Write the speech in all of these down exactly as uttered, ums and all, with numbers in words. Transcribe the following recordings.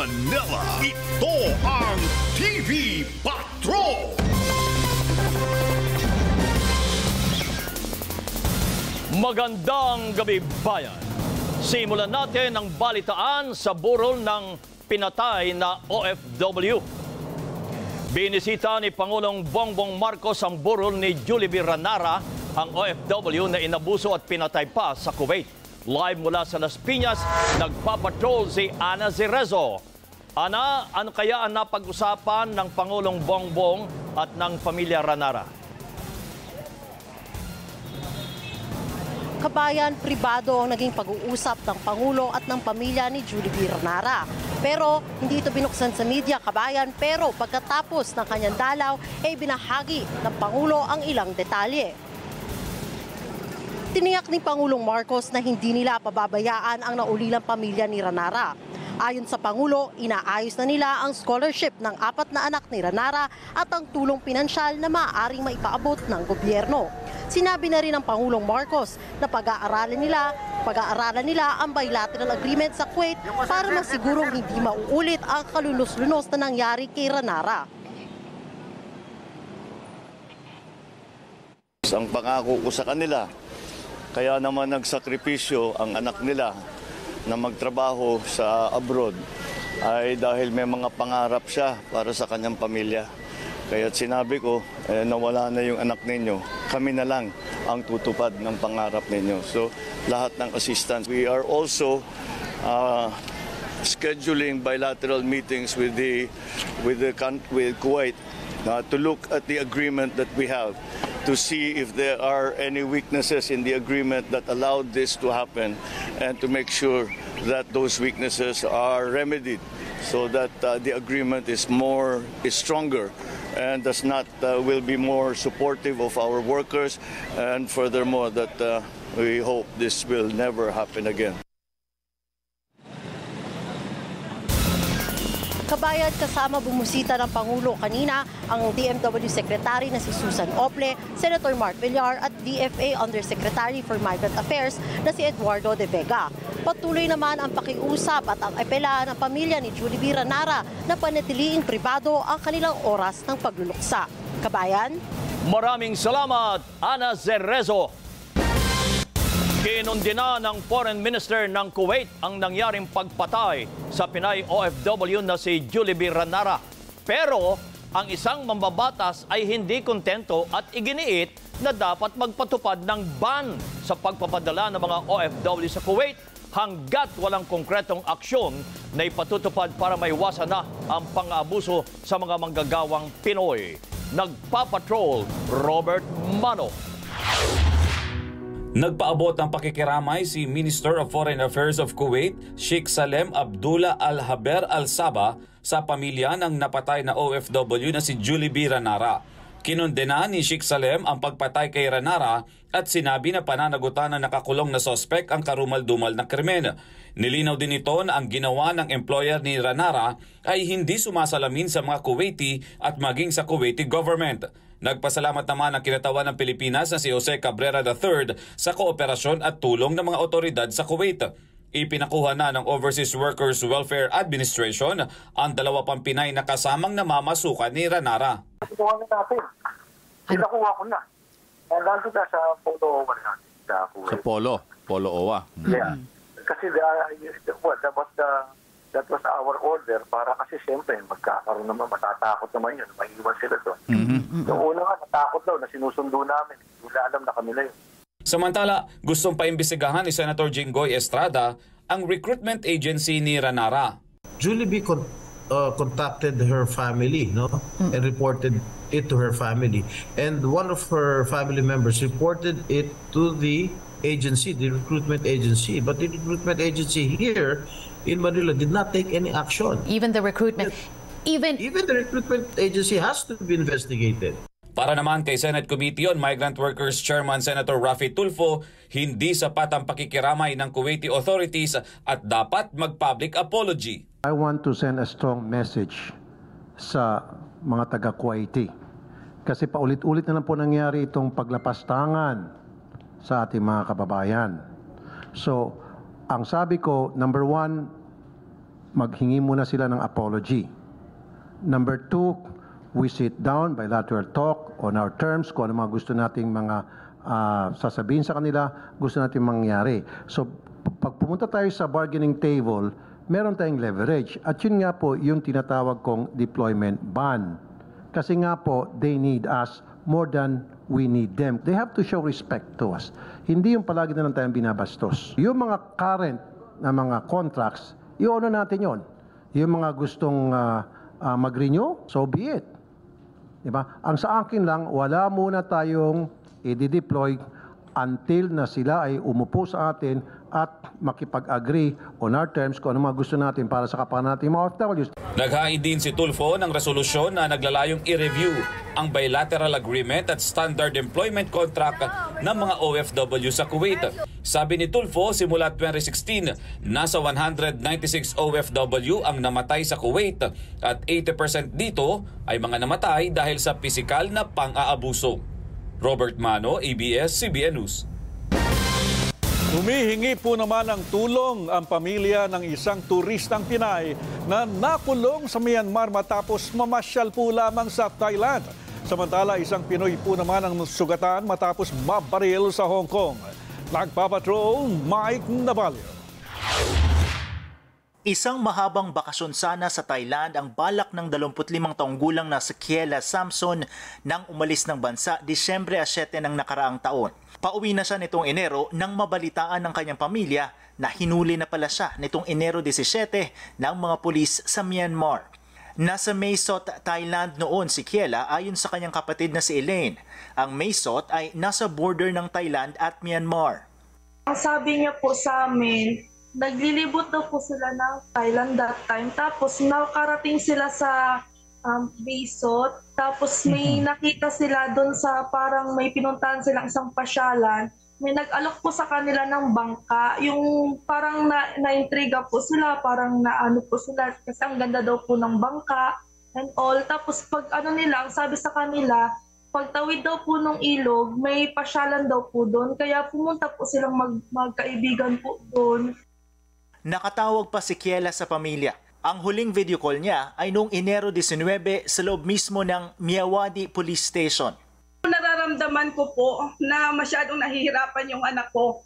Manila, ito ang T V Patrol! Magandang gabi, bayan. Simulan natin ang balitaan sa burol ng pinatay na O F W. Binisita ni Pangulong Bongbong Marcos ang burol ni Julie Ranara, ang O F W na inabuso at pinatay pa sa Kuwait. Live mula sa Las Piñas, nagpapatrol si Ana Zerezo. Ana, ano kaya ang napag-usapan ng Pangulong Bongbong at ng pamilya Ranara? Kabayan, pribado ang naging pag-uusap ng Pangulo at ng pamilya ni Julie Ranara. Pero hindi ito binuksan sa media, kabayan. Pero pagkatapos ng kanyang dalaw, ay binahagi ng Pangulo ang ilang detalye. Tiniyak ni Pangulong Marcos na hindi nila pababayaan ang naulilang pamilya ni Ranara. Ayon sa Pangulo, inaayos na nila ang scholarship ng apat na anak ni Ranara at ang tulong pinansyal na maaaring maipaabot ng gobyerno. Sinabi na rin ng Pangulong Marcos na pag-aaralan nila, pag-aaralan nila ang bilateral agreement sa Kuwait para masigurong hindi mauulit ang kalunos-lunos na nangyari kay Ranara. Ang pangako ko sa kanila, kaya naman nagsakripisyo ang anak nila na magtrabaho sa abroad ay dahil may mga pangarap siya para sa kanyang pamilya. Kaya't sinabi ko, eh, nawala na yung anak ninyo, kami na lang ang tutupad ng pangarap ninyo. So lahat ng assistance. We are also uh, scheduling bilateral meetings with the with the with Kuwait uh, to look at the agreement that we have, to see if there are any weaknesses in the agreement that allowed this to happen, and to make sure that those weaknesses are remedied so that uh, the agreement is more is stronger and does not uh, will be more supportive of our workers, and furthermore that uh, we hope this will never happen again. Kabayan, kasama bumusita ng Pangulo kanina ang D M W Secretary na si Susan Ople, Senator Mark Villar at D F A Undersecretary for Migrant Affairs na si Eduardo De Vega. Patuloy naman ang pakiusap at ang epela ng pamilya ni Julie Ranara na panatiliing pribado ang kanilang oras ng pagluluksa. Kabayan? Maraming salamat, Ana Zerezo. Kinundina ng Foreign Minister ng Kuwait ang nangyaring pagpatay sa Pinay O F W na si Julie Ranara. Pero ang isang mambabatas ay hindi kontento at iginiit na dapat magpatupad ng ban sa pagpapadala ng mga O F W sa Kuwait hanggat walang konkretong aksyon na ipatutupad para maiwasan na ang pang-aabuso sa mga manggagawang Pinoy. Nagpapatrol, Robert Mano. Nagpaabot ng pakikiramay si Minister of Foreign Affairs of Kuwait, Sheikh Salem Abdullah Al-Haber Al-Saba sa pamilya ng napatay na O F W na si Julie Ranara. Kinundena ni Sheikh Salem ang pagpatay kay Ranara at sinabi na pananagutan ng nakakulong na sospek ang karumal-dumal na krimen. Nilinaw din ito na ang ginawa ng employer ni Ranara ay hindi sumasalamin sa mga Kuwaiti at maging sa Kuwaiti government. Nagpasalamat naman ang kinatawan ng Pilipinas na si Jose Cabrera the third sa kooperasyon at tulong ng mga otoridad sa Kuwait. Ipinakuha na ng Overseas Workers Welfare Administration ang dalawa pang Pinay na kasamang namamasukan ni Ranara. Nakuha na natin. Pinakuha ko na. And nandun na sa Polo O W A natin. Sa, sa Polo? Polo O W A? Mm-hmm. Yeah. Kasi the, well, that was the That was our order para kasi siyempre magkakaroon naman, matatakot naman yun, maiiwan sila doon. Mm-hmm. Yung una nga, natakot daw na sinusundo namin. Hindi alam na kami na yun. Samantala, gustong paimbestigahan ni Senator Jinggoy Estrada ang recruitment agency ni Ranara. Julie B. con uh, contacted her family, no, mm. and reported it to her family. And one of her family members reported it to the agency, the recruitment agency. But the recruitment agency here in Manila did not take any action. Even the recruitment, even even the recruitment agency has to be investigated. Para naman kay Senate Committee on Migrant Workers Chairman Senator Rafi Tulfo, hindi sapat ang pakikiramay ng Kuwaiti authorities at dapat mag-public apology. I want to send a strong message sa mga taga-Kuwaiti. Kasi paulit-ulit na lang po nangyari itong paglapastangan sa ating mga kababayan. So, ang sabi ko, number one, maghingi muna sila ng apology. Number two, we sit down, bilateral talk on our terms, kung ano mga gusto nating mga uh, sasabihin sa kanila, gusto nating mangyari. So, pag pumunta tayo sa bargaining table, meron tayong leverage. At yun nga po yung tinatawag kong deployment ban. Kasi nga po, they need us more than we need them. They have to show respect to us. Hindi yung palagi na lang tayong binabastos. Yung mga current na mga contracts, i-honor natin yon. Yung mga gustong uh, uh, mag-renew, so be it. Diba? Ang sa akin lang, wala muna tayong i-deploy until na sila ay umupo sa atin at makipag-agree on our terms kung ano mga gusto natin para sa kapakanan natin mga O F Ws. Naghain din si Tulfo ng resolusyon na naglalayong i-review ang bilateral agreement at standard employment contract ng mga O F W sa Kuwait. Sabi ni Tulfo, simula twenty sixteen, nasa one hundred ninety-six O F W ang namatay sa Kuwait at eighty percent dito ay mga namatay dahil sa pisikal na pang-aabuso. Robert Mano, A B S C B N News. Humihingi po naman ng tulong ang pamilya ng isang turistang Pinay na nakulong sa Myanmar matapos mamasyal po lamang sa Thailand. Samantala, isang Pinoy po naman ang sugatan matapos mabaril sa Hong Kong. Nagpapatrol, Mike Navalio. Isang mahabang bakasyon sana sa Thailand ang balak ng dalawampu't limang taong gulang na si Kiela Samson nang umalis ng bansa Disyembre siyete ng nakaraang taon. Pauwi na siya nitong Enero nang mabalitaan ng kanyang pamilya na hinuli na pala siya nitong Enero seventeen ng mga pulis sa Myanmar. Nasa Mae Sot, Thailand noon si Kiela ayon sa kanyang kapatid na si Elaine. Ang Mae Sot ay nasa border ng Thailand at Myanmar. Ang sabi niya po sa amin, naglilibot daw po sila ng Thailand that time. Tapos nakarating sila sa um, Mae Sot. Tapos may nakita sila doon sa parang may pinuntahan silang isang pasyalan. May nag-alok po sa kanila ng bangka. Yung parang na, na-intriga po sila, parang naano po sila kasi ang ganda daw po ng bangka and all. Tapos pag ano nila, ang sabi sa kanila, pagtawid daw po ng ilog, may pasyalan daw po doon. Kaya pumunta po silang mag, magkaibigan po doon. Nakatawag pa si Kiela sa pamilya. Ang huling video call niya ay noong Enero nineteen sa loob mismo ng Myawaddy Police Station. Nararamdaman ko po na masyadong nahihirapan yung anak ko.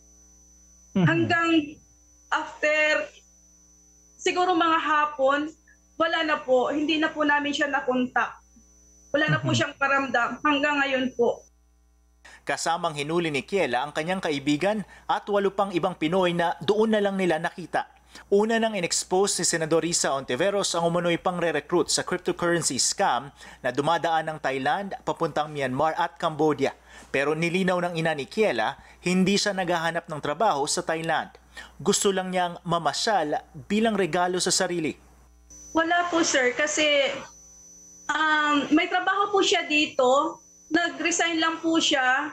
Hanggang after siguro mga hapon, wala na po. Hindi na po namin siya nakontak. Wala na po siyang paramdam hanggang ngayon po. Kasamang hinuli ni Kiela ang kanyang kaibigan at walo pang ibang Pinoy na doon na lang nila nakita. Una nang in-expose ni Senador Risa Ontiveros ang umunoy pang re-recruit sa cryptocurrency scam na dumadaan ng Thailand papuntang Myanmar at Cambodia. Pero nilinaw ng ina ni Kiela, hindi siya naghahanap ng trabaho sa Thailand. Gusto lang niyang mamasyal bilang regalo sa sarili. Wala po sir kasi um, may trabaho po siya dito. Nag-resign lang po siya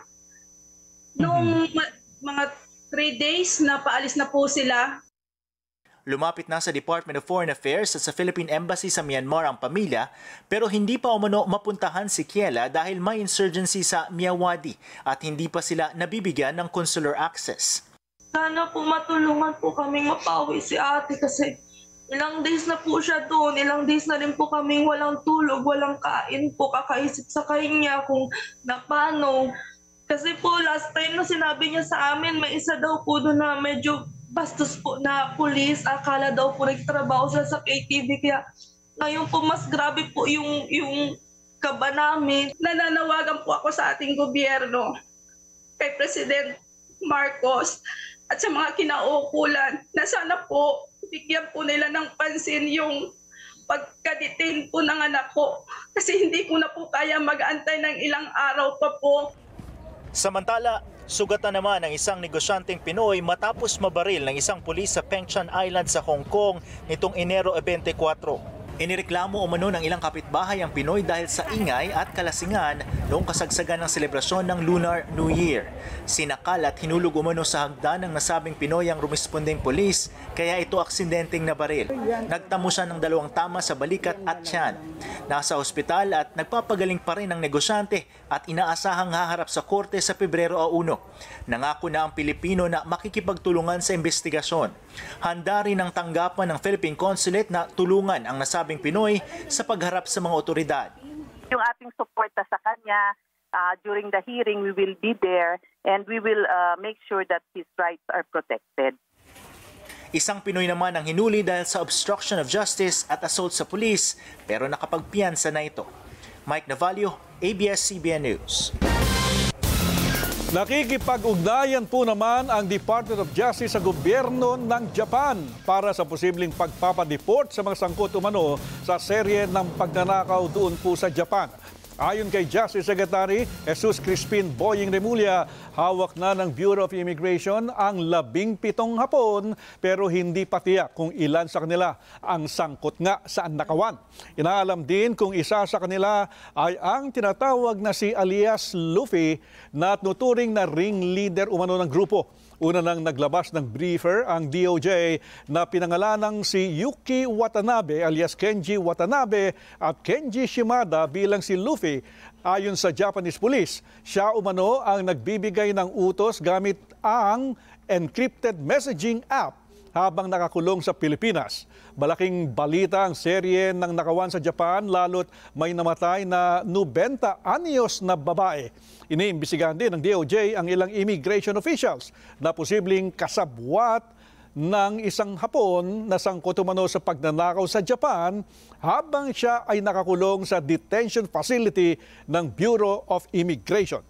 noong mm-hmm. mga three days na paalis na po sila. Lumapit na sa Department of Foreign Affairs at sa Philippine Embassy sa Myanmar ang pamilya pero hindi pa umano mapuntahan si Kiela dahil may insurgency sa Myawaddy at hindi pa sila nabibigyan ng consular access. Sana po matulungan po kaming mapawi si ate kasi ilang days na po siya doon, ilang days na rin po kaming walang tulog, walang kain po, kakaisip sa kanya kung na paano. Kasi po last time na sinabi niya sa amin, may isa daw po doon na medyo bastos po na pulis, akala daw po nagtrabaho sila sa K T V, kaya ngayon po mas grabe po yung, yung kaba namin. Nananawagan po ako sa ating gobyerno, kay President Marcos at sa mga kinauukulan na sana po bigyan po nila ng pansin yung pagka-detain po ng anak ko kasi hindi ko na po kaya mag-antay ng ilang araw pa po. Samantala, sugatan naman ng isang negosyanteng Pinoy matapos mabaril ng isang pulis sa Pengchan Island sa Hong Kong nitong Enero twenty-four. Inireklamo umano ng ilang kapitbahay ang Pinoy dahil sa ingay at kalasingan noong kasagsagan ng selebrasyon ng Lunar New Year. Sinakal at hinulog umano sa hagdan ng nasabing Pinoy ang rumispondeng polis, kaya ito aksidenteng nabaril. Nagtamo siya ng dalawang tama sa balikat at tiyan. Nasa ospital at nagpapagaling pa rin ang negosyante at inaasahang haharap sa korte sa Pebrero uno. Nangako na ang Pilipino na makikipagtulungan sa investigasyon. Handa rin ang tanggapan ng Philippine Consulate na tulungan ang nasabing Pinoy sa pagharap sa mga otoridad. Yung ating suporta sa kanya uh, during the hearing, we will be there and we will uh, make sure that his rights are protected. Isang Pinoy naman ang hinuli dahil sa obstruction of justice at assault sa pulis, pero nakapagpiyansa na ito. Mike Navalio, A B S C B N News. Nakikipag-ugnayan po naman ang Department of Justice sa gobyerno ng Japan para sa posibleng pagpapadeport sa mga sangkot umano sa serye ng pagnanakaw doon po sa Japan. Ayon kay Justice Secretary Jesus Crispin Boying Remulla, hawak na ng Bureau of Immigration ang labing pitong Hapon pero hindi pa tiyak kung ilan sa kanila ang sangkot nga sa nakawan. Inaalam din kung isa sa kanila ay ang tinatawag na si alias Luffy na tuturing na ring leader umano ng grupo. Una nang naglabas ng briefer ang D O J na pinangalanang si Yuki Watanabe alias Kenji Watanabe at Kenji Shimada bilang si Luffy. Ayon sa Japanese police, siya umano ang nagbibigay ng utos gamit ang encrypted messaging app habang nakakulong sa Pilipinas. Malaking balita ang serye ng nakawan sa Japan lalo't may namatay na ninety anyos na babae. Iniimbisigahan din ng D O J ang ilang immigration officials na posibleng kasabwat ng isang Hapon na sangkot umano sa pagnanakaw sa Japan habang siya ay nakakulong sa detention facility ng Bureau of Immigration.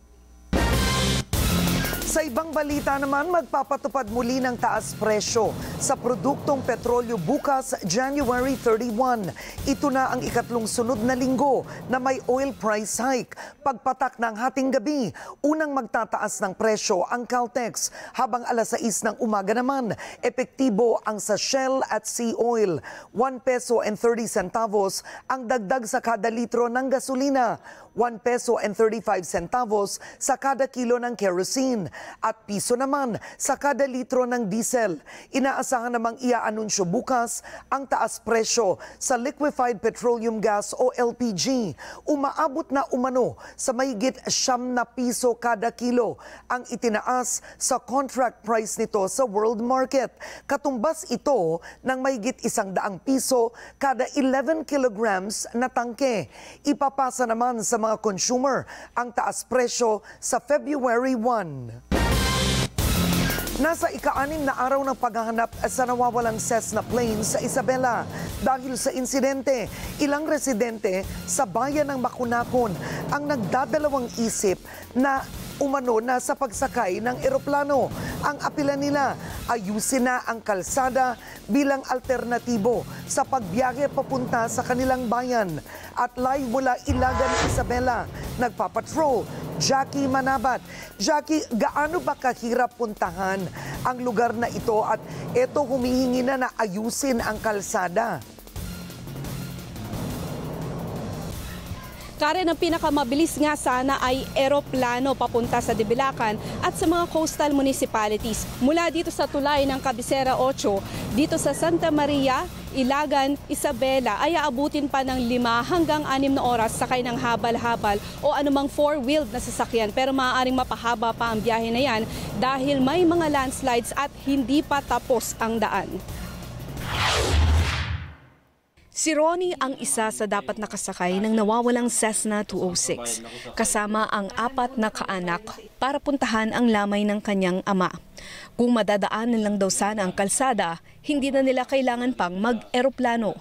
Sa ibang balita naman, magpapatupad muli ng taas presyo sa produktong petrolyo bukas January thirty-first. Ito na ang ikatlong sunod na linggo na may oil price hike. Pagpatak ng hating gabi, unang magtataas ng presyo ang Caltex, habang alas sais ng umaga naman, epektibo ang sa Shell at Sea Oil. one peso and thirty centavos ang dagdag sa kada litro ng gasolina, one peso and thirty-five centavos sa kada kilo ng kerosene, at piso naman sa kada litro ng diesel. Inaasahan namang iaanunsyo bukas ang taas presyo sa liquefied petroleum gas o L P G. Umaabot na umano sa mahigit siyam na piso kada kilo ang itinaas sa contract price nito sa world market. Katumbas ito ng mahigit isang daang piso kada eleven kilograms na tangke. Ipapasa naman sa mga consumer ang taas presyo sa February first. Nasa ika-anim na araw ng paghahanap sa nawawalang Cessna plane sa Isabela. Dahil sa insidente, ilang residente sa bayan ng Makunakon ang nagdadalawang isip na umano na sa pagsakay ng eroplano. Ang apela nila, ayusin na ang kalsada bilang alternatibo sa pagbiyahe papunta sa kanilang bayan. At live mula Ilagan, Isabela, nagpapatrol Jackie Manabat. Jackie, gaano ba kahirap puntahan ang lugar na ito at ito humihingi na na ayusin ang kalsada? Karen, ang pinakamabilis nga sana ay eroplano papunta sa Dibilacan at sa mga coastal municipalities. Mula dito sa tulay ng Cabecera eight, dito sa Santa Maria, Ilagan, Isabela ay aabutin pa ng lima hanggang anim na oras sakay ng habal-habal o anumang four-wheeled na sasakyan. Pero maaaring mapahaba pa ang biyahe na yan dahil may mga landslides at hindi pa tapos ang daan. Si Ronnie ang isa sa dapat nakasakay ng nawawalang Cessna two oh six, kasama ang apat na kaanak para puntahan ang lamay ng kanyang ama. Kung madadaanan lang daw sana ang kalsada, hindi na nila kailangan pang mag-eroplano.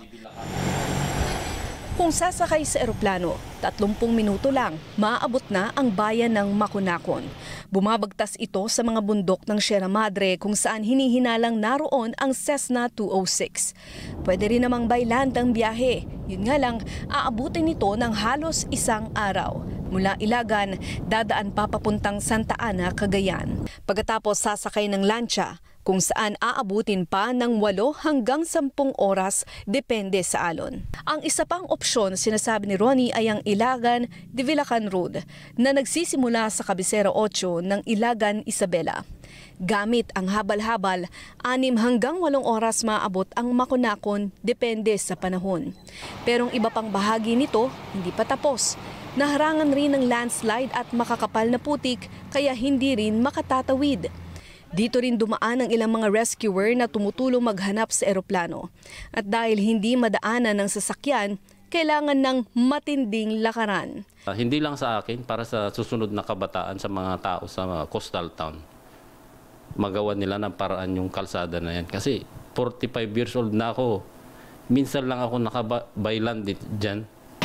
Kung sasakay sa eroplano, tatlumpung minuto lang, maaabot na ang bayan ng Makunakon. Bumabagtas ito sa mga bundok ng Sierra Madre kung saan hinihinalang naroon ang Cessna two oh six. Pwede rin namang by land ang biyahe. Yun nga lang, aabutin nito ng halos isang araw. Mula Ilagan, dadaan pa papuntang Santa Ana, Cagayan. Pagkatapos sasakay ng lancha, kung saan aabutin pa ng walo hanggang sampung oras depende sa alon. Ang isa pang opsyon, sinasabi ni Ronnie, ay ang Ilagan-Divilacan Road na nagsisimula sa Cabecera eight ng Ilagan-Isabela. Gamit ang habal-habal, anim hanggang walong oras maaabot ang Makunakon depende sa panahon. Pero ang iba pang bahagi nito hindi pa tapos. Naharangan rin ng landslide at makakapal na putik kaya hindi rin makatatawid. Dito rin dumaan ang ilang mga rescuer na tumutulong maghanap sa eroplano. At dahil hindi madaanan ng sasakyan, kailangan ng matinding lakaran. Uh, hindi lang sa akin, para sa susunod na kabataan sa mga tao sa mga coastal town. Magawa nila ng paraan yung kalsada na yan. Kasi forty-five years old na ako. Minsan lang ako nakabaylan dyan.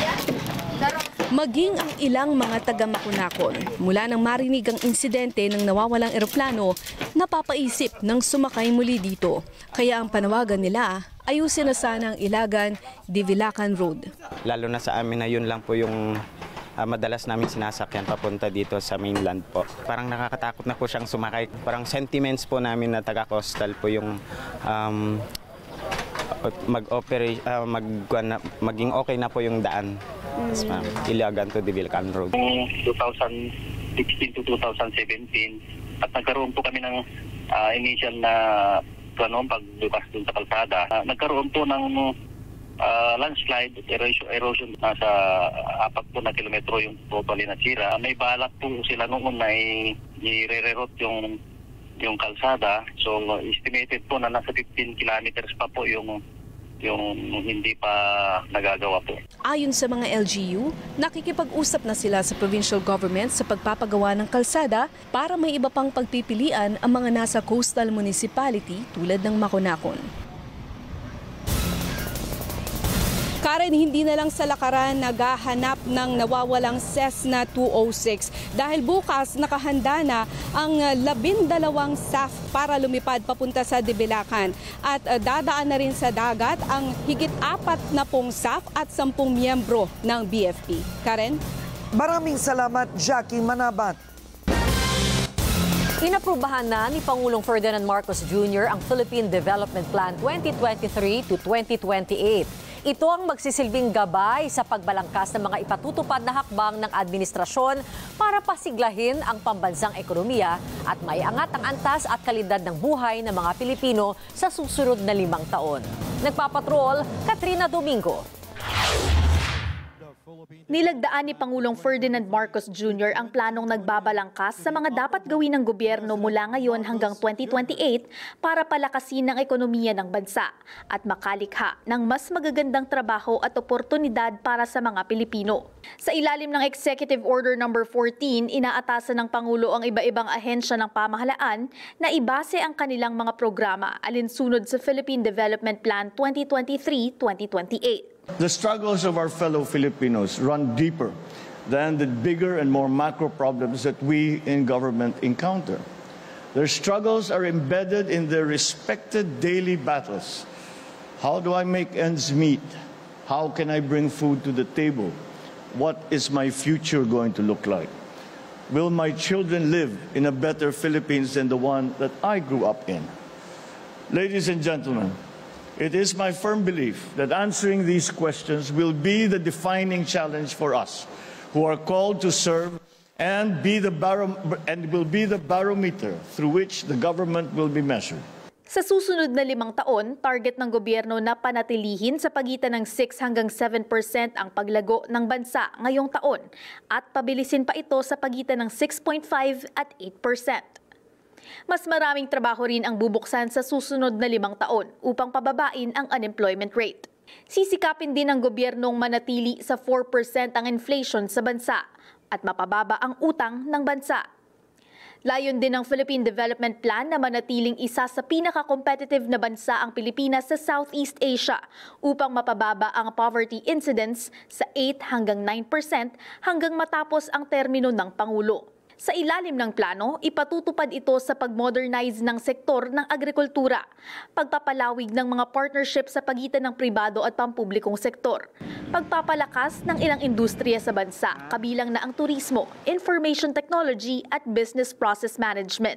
Maging ang ilang mga taga-Makunakon, mula nang marinig ang insidente ng nawawalang eroplano, napapaisip ng sumakay muli dito. Kaya ang panawagan nila, ayusin na sana ang Ilagan-Divilacan Road. Lalo na sa amin na yun lang po yung uh, madalas namin sinasakyan papunta dito sa mainland po. Parang nakakatakot na po siyang sumakay. Parang sentiments po namin na taga-coastal po yung um, mag-operate, uh, mag, uh, maging okay na po yung daan. Yes, ma'am. Ilagan to Divilacan Road. twenty sixteen to twenty seventeen at nagkaroon po kami ng uh, initial na ano, pagbukas dun sa kalsada. Uh, nagkaroon po ng uh, landslide, erosion, erosion nasa apat po na kilometro yung totally nasira. May balak po sila noon na i-re-reroute yung yung kalsada. So estimated po na nasa fifteen kilometers pa po yung yung hindi pa nagagawa po. Ayon sa mga L G U, nakikipag-usap na sila sa provincial government sa pagpapagawa ng kalsada para may iba pang pagpipilian ang mga nasa coastal municipality tulad ng Makunakon. Karen, hindi na lang sa lakaran naghahanap ng nawawalang Cessna two oh six dahil bukas nakahanda na ang labindalawang S A F para lumipad papunta sa Divilacan at dadaan na rin sa dagat ang higit apat na pong S A F at sampung miyembro ng B F P. Karen? Maraming salamat, Jackie Manabat. Inaprubahan na ni Pangulong Ferdinand Marcos Junior ang Philippine Development Plan twenty twenty-three to twenty twenty-eight. Ito ang magsisilbing gabay sa pagbalangkas ng mga ipatutupad na hakbang ng administrasyon para pasiglahin ang pambansang ekonomiya at maiangat ang antas at kalidad ng buhay ng mga Pilipino sa susunod na limang taon. Nagpapatrol, Katrina Domingo. Nilagdaan ni Pangulong Ferdinand Marcos Junior ang planong nagbabalangkas sa mga dapat gawin ng gobyerno mula ngayon hanggang twenty twenty-eight para palakasin ang ekonomiya ng bansa at makalikha ng mas magagandang trabaho at oportunidad para sa mga Pilipino. Sa ilalim ng Executive Order number fourteen, inaatasan ng Pangulo ang iba-ibang ahensya ng pamahalaan na ibase ang kanilang mga programa alinsunod sa Philippine Development Plan twenty twenty-three to twenty twenty-eight. The struggles of our fellow Filipinos run deeper than the bigger and more macro problems that we in government encounter. Their struggles are embedded in their respected daily battles. How do I make ends meet? How can I bring food to the table? What is my future going to look like? Will my children live in a better Philippines than the one that I grew up in? Ladies and gentlemen, it is my firm belief that answering these questions will be the defining challenge for us, who are called to serve and be the baro- and will be the barometer through which the government will be measured. Sa susunod na limang taon, target ng gobyerno na panatilihin sa pagitan ng six hanggang seven percent ang paglago ng bansa ngayong taon at pabilisin pa ito sa pagitan ng six point five at eight percent. Mas maraming trabaho rin ang bubuksan sa susunod na limang taon upang pababain ang unemployment rate. Sisikapin din ng gobyernong manatili sa four percent ang inflation sa bansa at mapababa ang utang ng bansa. Layon din ng Philippine Development Plan na manatiling isa sa pinaka-competitive na bansa ang Pilipinas sa Southeast Asia upang mapababa ang poverty incidence sa eight hanggang nine percent hanggang matapos ang termino ng Pangulo. Sa ilalim ng plano, ipatutupad ito sa pag-modernize ng sektor ng agrikultura, pagpapalawig ng mga partnership sa pagitan ng pribado at pampublikong sektor, pagpapalakas ng ilang industriya sa bansa, kabilang na ang turismo, information technology at business process management.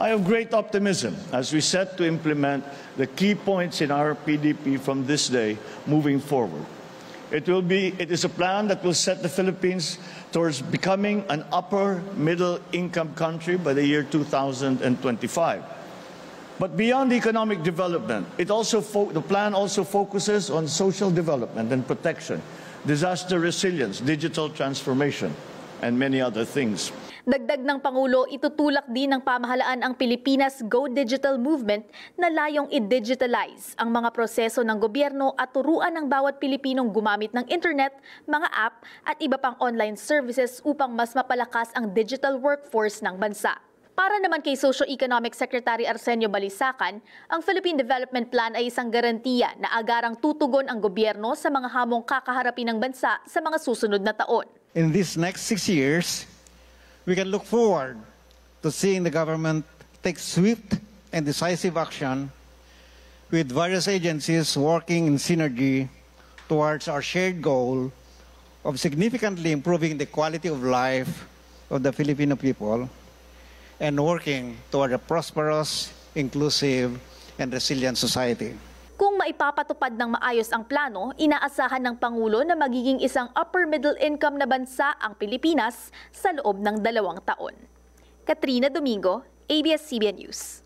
I have great optimism as we set to implement the key points in our P D P from this day moving forward. It will be, it is a plan that will set the Philippines towards becoming an upper middle income country by the year two thousand twenty-five. But beyond economic development, it also fo- the plan also focuses on social development and protection, disaster resilience, digital transformation, and many other things. Dagdag ng Pangulo, itutulak din ng pamahalaan ang Pilipinas Go Digital Movement na layong i-digitalize ang mga proseso ng gobyerno at turuan ng bawat Pilipinong gumamit ng internet, mga app at iba pang online services upang mas mapalakas ang digital workforce ng bansa. Para naman kay Socio-Economic Secretary Arsenio Balisacan, ang Philippine Development Plan ay isang garantiya na agarang tutugon ang gobyerno sa mga hamong kakaharapin ng bansa sa mga susunod na taon. In these next six years, we can look forward to seeing the government take swift and decisive action with various agencies working in synergy towards our shared goal of significantly improving the quality of life of the Filipino people and working toward a prosperous, inclusive, and resilient society. Kung maipapatupad ng maayos ang plano, inaasahan ng Pangulo na magiging isang upper middle income na bansa ang Pilipinas sa loob ng dalawang taon. Katrina Domingo, A B S C B N News.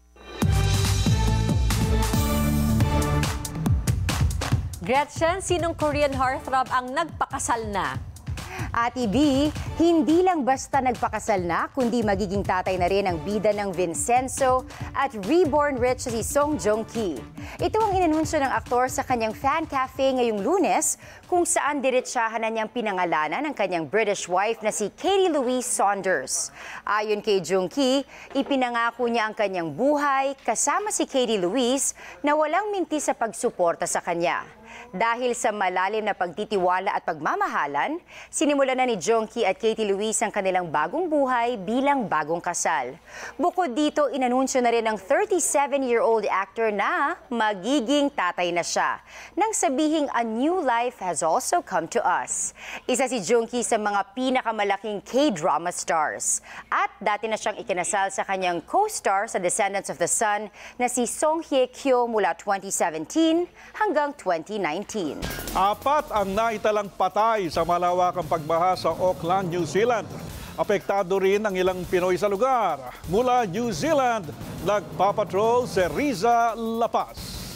Gretchen, sinong Korean heartthrob ang nagpakasal na? Ate B, hindi lang basta nagpakasal na, kundi magiging tatay na rin ang bida ng Vincenzo at reborn rich si Song Joong-ki. Ito ang inanunsyo ng aktor sa kanyang fan cafe ngayong Lunes, kung saan diretsyahan na niyang pinangalanan ng kanyang British wife na si Katie Louise Saunders. Ayon kay Joong-ki, ipinangako niya ang kanyang buhay kasama si Katie Louise na walang minti sa pagsuporta sa kanya. Dahil sa malalim na pagtitiwala at pagmamahalan, sinimulan na ni Joong-ki at Katie Louise ang kanilang bagong buhay bilang bagong kasal. Bukod dito, inanunsyo na rin ng thirty-seven-year-old actor na magiging tatay na siya, nang sabihing a new life has also come to us. Isa si Joong-ki sa mga pinakamalaking K-drama stars. At dati na siyang ikinasal sa kanyang co-star sa Descendants of the Sun na si Song Hye-kyo mula twenty seventeen hanggang twenty nineteen. Apat ang naitalang patay sa malawakang pagbaha sa Auckland, New Zealand. Apektado rin ang ilang Pinoy sa lugar. Mula New Zealand, nagpapatrol si Riza Lapas.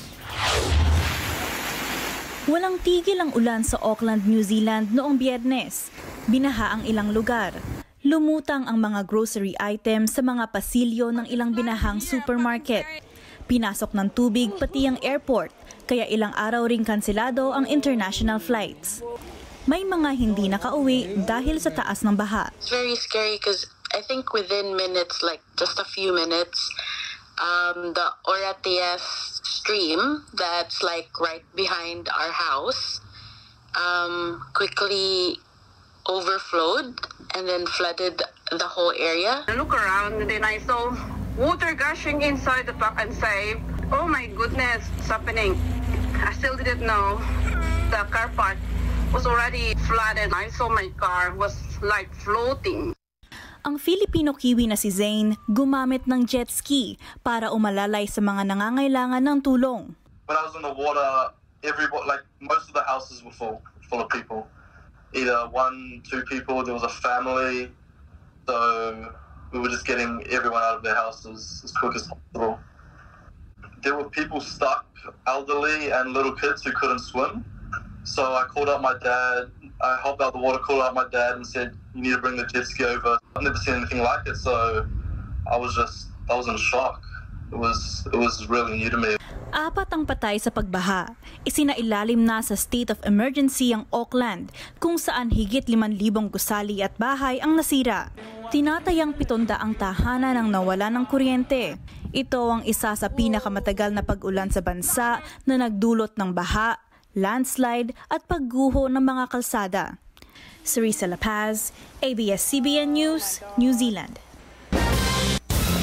Walang tigil ang ulan sa Auckland, New Zealand noong Biyernes. Binaha ang ilang lugar. Lumutang ang mga grocery items sa mga pasilyo ng ilang binahang supermarket. Pinasok ng tubig pati ang airport, kaya ilang araw ring kanselado ang international flights. May mga hindi nakauwi dahil sa taas ng baha. It's very scary because I think within minutes, like just a few minutes, um, the Oraties stream that's like right behind our house um, quickly overflowed and then flooded the whole area. I look around and then I saw water gushing inside the park and say, oh my goodness, what's happening? I still didn't know the car park was already flooded. I saw my car was like floating. Ang Filipino-Kiwi na si Zane gumamit ng jet ski para umalalay sa mga nangangailangan ng tulong. When I was in the water, everybody, like most of the houses were full, full of people. Either one, two people, there was a family. So we were just getting everyone out of their houses as quick as possible. There were people stuck, elderly and little kids who couldn't swim. So I called out my dad. I hopped out the water, called out my dad and said, you need to bring the jet ski over. I've never seen anything like it. So I was just, I was in shock. It was, it was really new to me. Apat ang patay sa pagbaha. Isinailalim na sa state of emergency ang Auckland, kung saan higit limang libong gusali at bahay ang nasira. Tinatayang pitonda ang tahanan ang nawala ng kuryente. Ito ang isa sa pinakamatagal na pag-ulan sa bansa na nagdulot ng baha, landslide at pagguho ng mga kalsada. Cerisa Lapaz, A B S C B N News, New Zealand.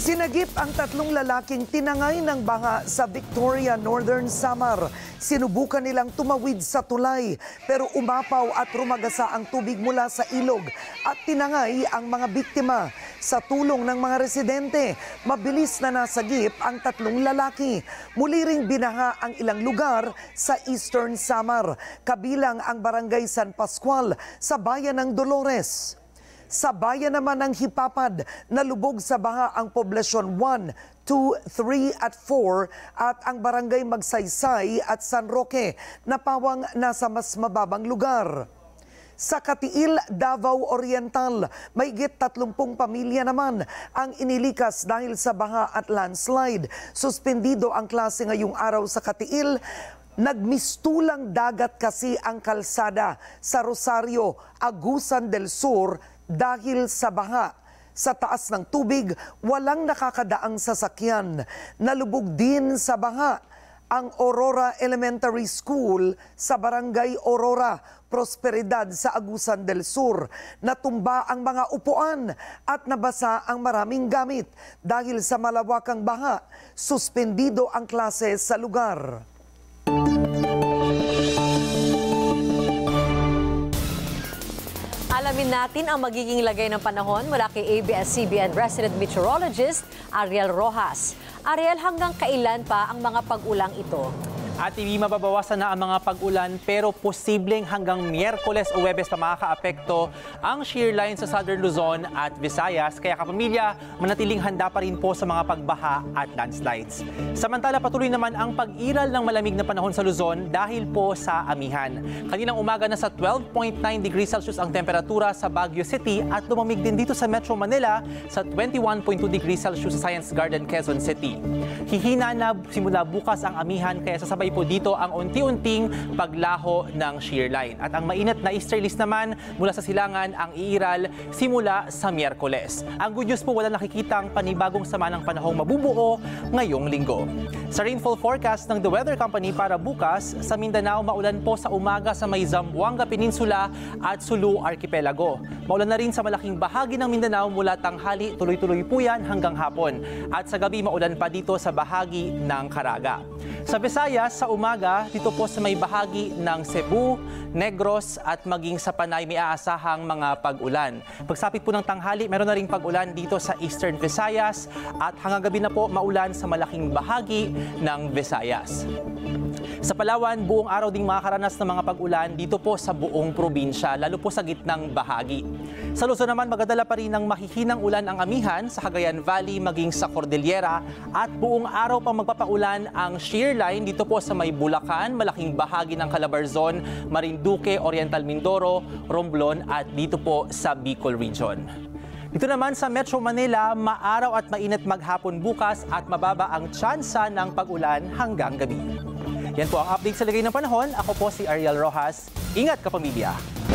Sinagip ang tatlong lalaking tinangay ng baha sa Victoria, Northern Samar. Sinubukan nilang tumawid sa tulay pero umapaw at rumagasa ang tubig mula sa ilog at tinangay ang mga biktima. Sa tulong ng mga residente, mabilis na nasagip ang tatlong lalaki. Muli ring binaha ang ilang lugar sa Eastern Samar, kabilang ang Barangay San Pascual sa bayan ng Dolores. Sa bayan naman ng Hipapad, nalubog sa baha ang poblasyon one, two, three at four at ang barangay Magsaysay at San Roque na pawang nasa mas mababang lugar. Sa Katiil, Davao Oriental, mahigit tatlumpung pamilya naman ang inilikas dahil sa baha at landslide. Suspendido ang klase ngayong araw sa Katiil. Nagmistulang dagat kasi ang kalsada sa Rosario, Agusan del Sur dahil sa baha. Sa taas ng tubig, walang nakakadaang sasakyan. Nalubog din sa baha ang Aurora Elementary School sa Barangay Aurora, Prosperidad sa Agusan del Sur. Natumba ang mga upuan at nabasa ang maraming gamit. Dahil sa malawakang baha, suspendido ang klase sa lugar. Alamin natin ang magiging lagay ng panahon mula kay A B S C B N resident meteorologist Ariel Rojas. Ariel, hanggang kailan pa ang mga pag-ulang ito? At hindi mababawasan na ang mga pag-ulan pero posibleng hanggang Miyerkules o Huwebes pa makakaapekto ang shear line sa Southern Luzon at Visayas. Kaya kapamilya, manatiling handa pa rin po sa mga pagbaha at landslides. Samantala, patuloy naman ang pag-iral ng malamig na panahon sa Luzon dahil po sa amihan. Kaninang umaga na sa twelve point nine degrees Celsius ang temperatura sa Baguio City at lumamig din dito sa Metro Manila sa twenty-one point two degrees Celsius sa Science Garden, Quezon City. Hihina na simula bukas ang amihan kaya sasabay po dito ang unti-unting paglaho ng shear line. At ang mainit na easterlies naman mula sa silangan ang iiral simula sa Miyerkules. Ang good news po, wala nakikitang panibagong sama ng panahong mabubuo ngayong linggo. Sa rainfall forecast ng The Weather Company para bukas, sa Mindanao maulan po sa umaga sa may Zamboanga Peninsula at Sulu Archipelago. Maulan na rin sa malaking bahagi ng Mindanao mula tanghali, tuloy-tuloy po yan hanggang hapon. At sa gabi maulan pa dito sa bahagi ng Caraga. Sa Visayas, sa umaga, dito po sa may bahagi ng Cebu, Negros at maging sa Panay may aasahang mga pag-ulan. Pagsapit po ng tanghali, meron na ring pag-ulan dito sa Eastern Visayas at hanggang gabi na po maulan sa malaking bahagi ng Visayas. Sa Palawan, buong araw ding makakaranas ng mga pag-ulan dito po sa buong probinsya, lalo po sa gitnang bahagi. Sa Luzon naman, magdadala pa rin ng mahihinang ulan ang amihan sa Cagayan Valley maging sa Cordillera at buong araw pang magpapaulan ang shear line dito po sa may Bulacan, malaking bahagi ng Calabarzon, Marinduque, Oriental Mindoro, Romblon at dito po sa Bicol Region. Dito naman sa Metro Manila, maaraw at mainit maghapon bukas at mababa ang tsansa ng pag-ulan hanggang gabi. Yan po ang update sa lagay ng panahon. Ako po si Ariel Rojas. Ingat kapamilya!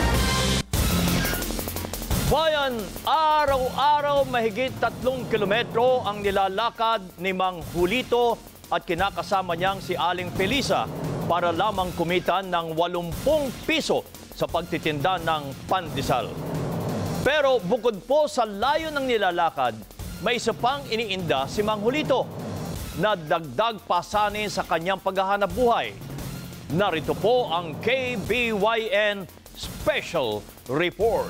Bayan, araw-araw mahigit tatlong kilometro ang nilalakad ni Mang Julito at kinakasama niyang si Aling Felisa para lamang kumita ng walumpung piso sa pagtitinda ng pandesal. Pero bukod po sa layo ng nilalakad, may isa pang iniinda si Mang Julito na dagdag pasanin sa kanyang paghahanap buhay. Narito po ang K B Y N Special Report.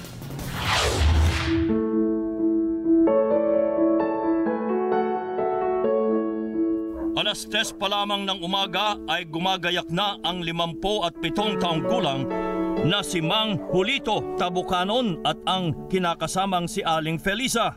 Alas tres pa lamang ng umaga ay gumagayak na ang limampu at pitong taong gulang na si Mang Julito Tabucanon at ang kinakasamang si Aling Felisa.